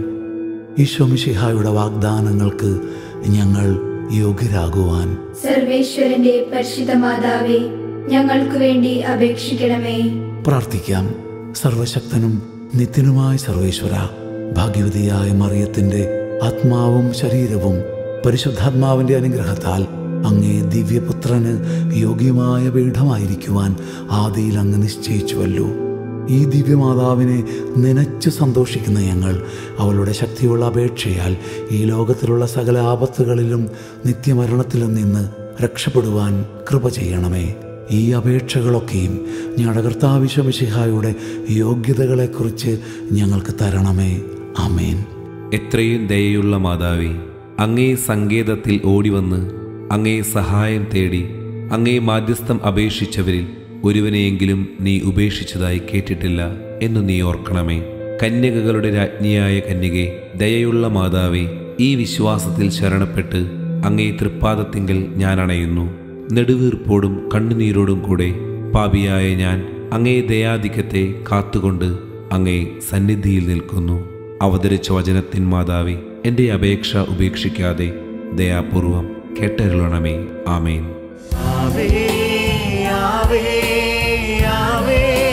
ഈശോ മിശിഹായുടെ വാഗ്ദാനങ്ങൾക്ക് ഞങ്ങൾ യോഗ്യരാകുവാൻ സർവേശ്വരന്റെ പരിശുദ്ധ മാതാവേ, ഞങ്ങൾക്കു വേണ്ടി അപേക്ഷിക്കണമേ. പ്രാർത്ഥിക്കാം. സർവശക്തനും നിത്യനുമായ സർവേശ്വര, ഭാഗ്യവതിയായ മറിയത്തിൻ്റെ ആത്മാവും ശരീരവും പരിശുദ്ധാത്മാവിൻ്റെ അനുഗ്രഹത്താൽ അങ്ങേ ദിവ്യപുത്രന് യോഗ്യമായ പീഠമായിരിക്കുവാൻ ആദിയിൽ അങ്ങ് നിശ്ചയിച്ചുവല്ലോ. ഈ ദിവ്യമാതാവിനെ നനച്ചു സന്തോഷിക്കുന്ന ഞങ്ങൾ അവളുടെ ശക്തിയുള്ള അപേക്ഷയാൽ ഈ ലോകത്തിലുള്ള സകല ആപത്തുകളിലും നിത്യമരണത്തിലും നിന്ന് രക്ഷപ്പെടുവാൻ കൃപ ചെയ്യണമേ. ഈ അപേക്ഷകളൊക്കെയും ഞങ്ങളുടെ കർത്താവ് ഈശോ മിശിഹായുടെ യോഗ്യതകളെക്കുറിച്ച് ഞങ്ങൾക്ക് തരണമേ. ആമേൻ. എത്രയും ദയയുള്ള മാതാവേ, അങ്ങേ സങ്കേതത്തിൽ ഓടിവന്ന് അങ്ങേ സഹായം തേടി അങ്ങേ മാധ്യസ്ഥം അപേക്ഷിച്ചവരിൽ ഒരുവനെയെങ്കിലും നീ ഉപേക്ഷിച്ചതായി കേട്ടിട്ടില്ല എന്ന് നീ ഓർക്കണമേ. കന്യകകളുടെ രാജ്ഞിയായ കന്യകെ, ദയയുള്ള മാതാവേ, ഈ വിശ്വാസത്തിൽ ശരണപ്പെട്ട് അങ്ങേ തൃപ്പാദത്തിങ്കൽ ഞാൻ അണയുന്നു. നെടുവീർപ്പോടും കണ്ണുനീരോടും കൂടെ പാപിയായ ഞാൻ അങ്ങേ ദയാധിക്യത്തെ കാത്തുകൊണ്ട് അങ്ങേ സന്നിധിയിൽ നിൽക്കുന്നു. അവതരിച്ച വചനത്തിൻ മാതാവേ, എൻ്റെ അപേക്ഷ ഉപേക്ഷിക്കാതെ ദയാപൂർവം കേട്ടരുളണമേ. ആമേൻ. ആവേ ആവേ ആവേ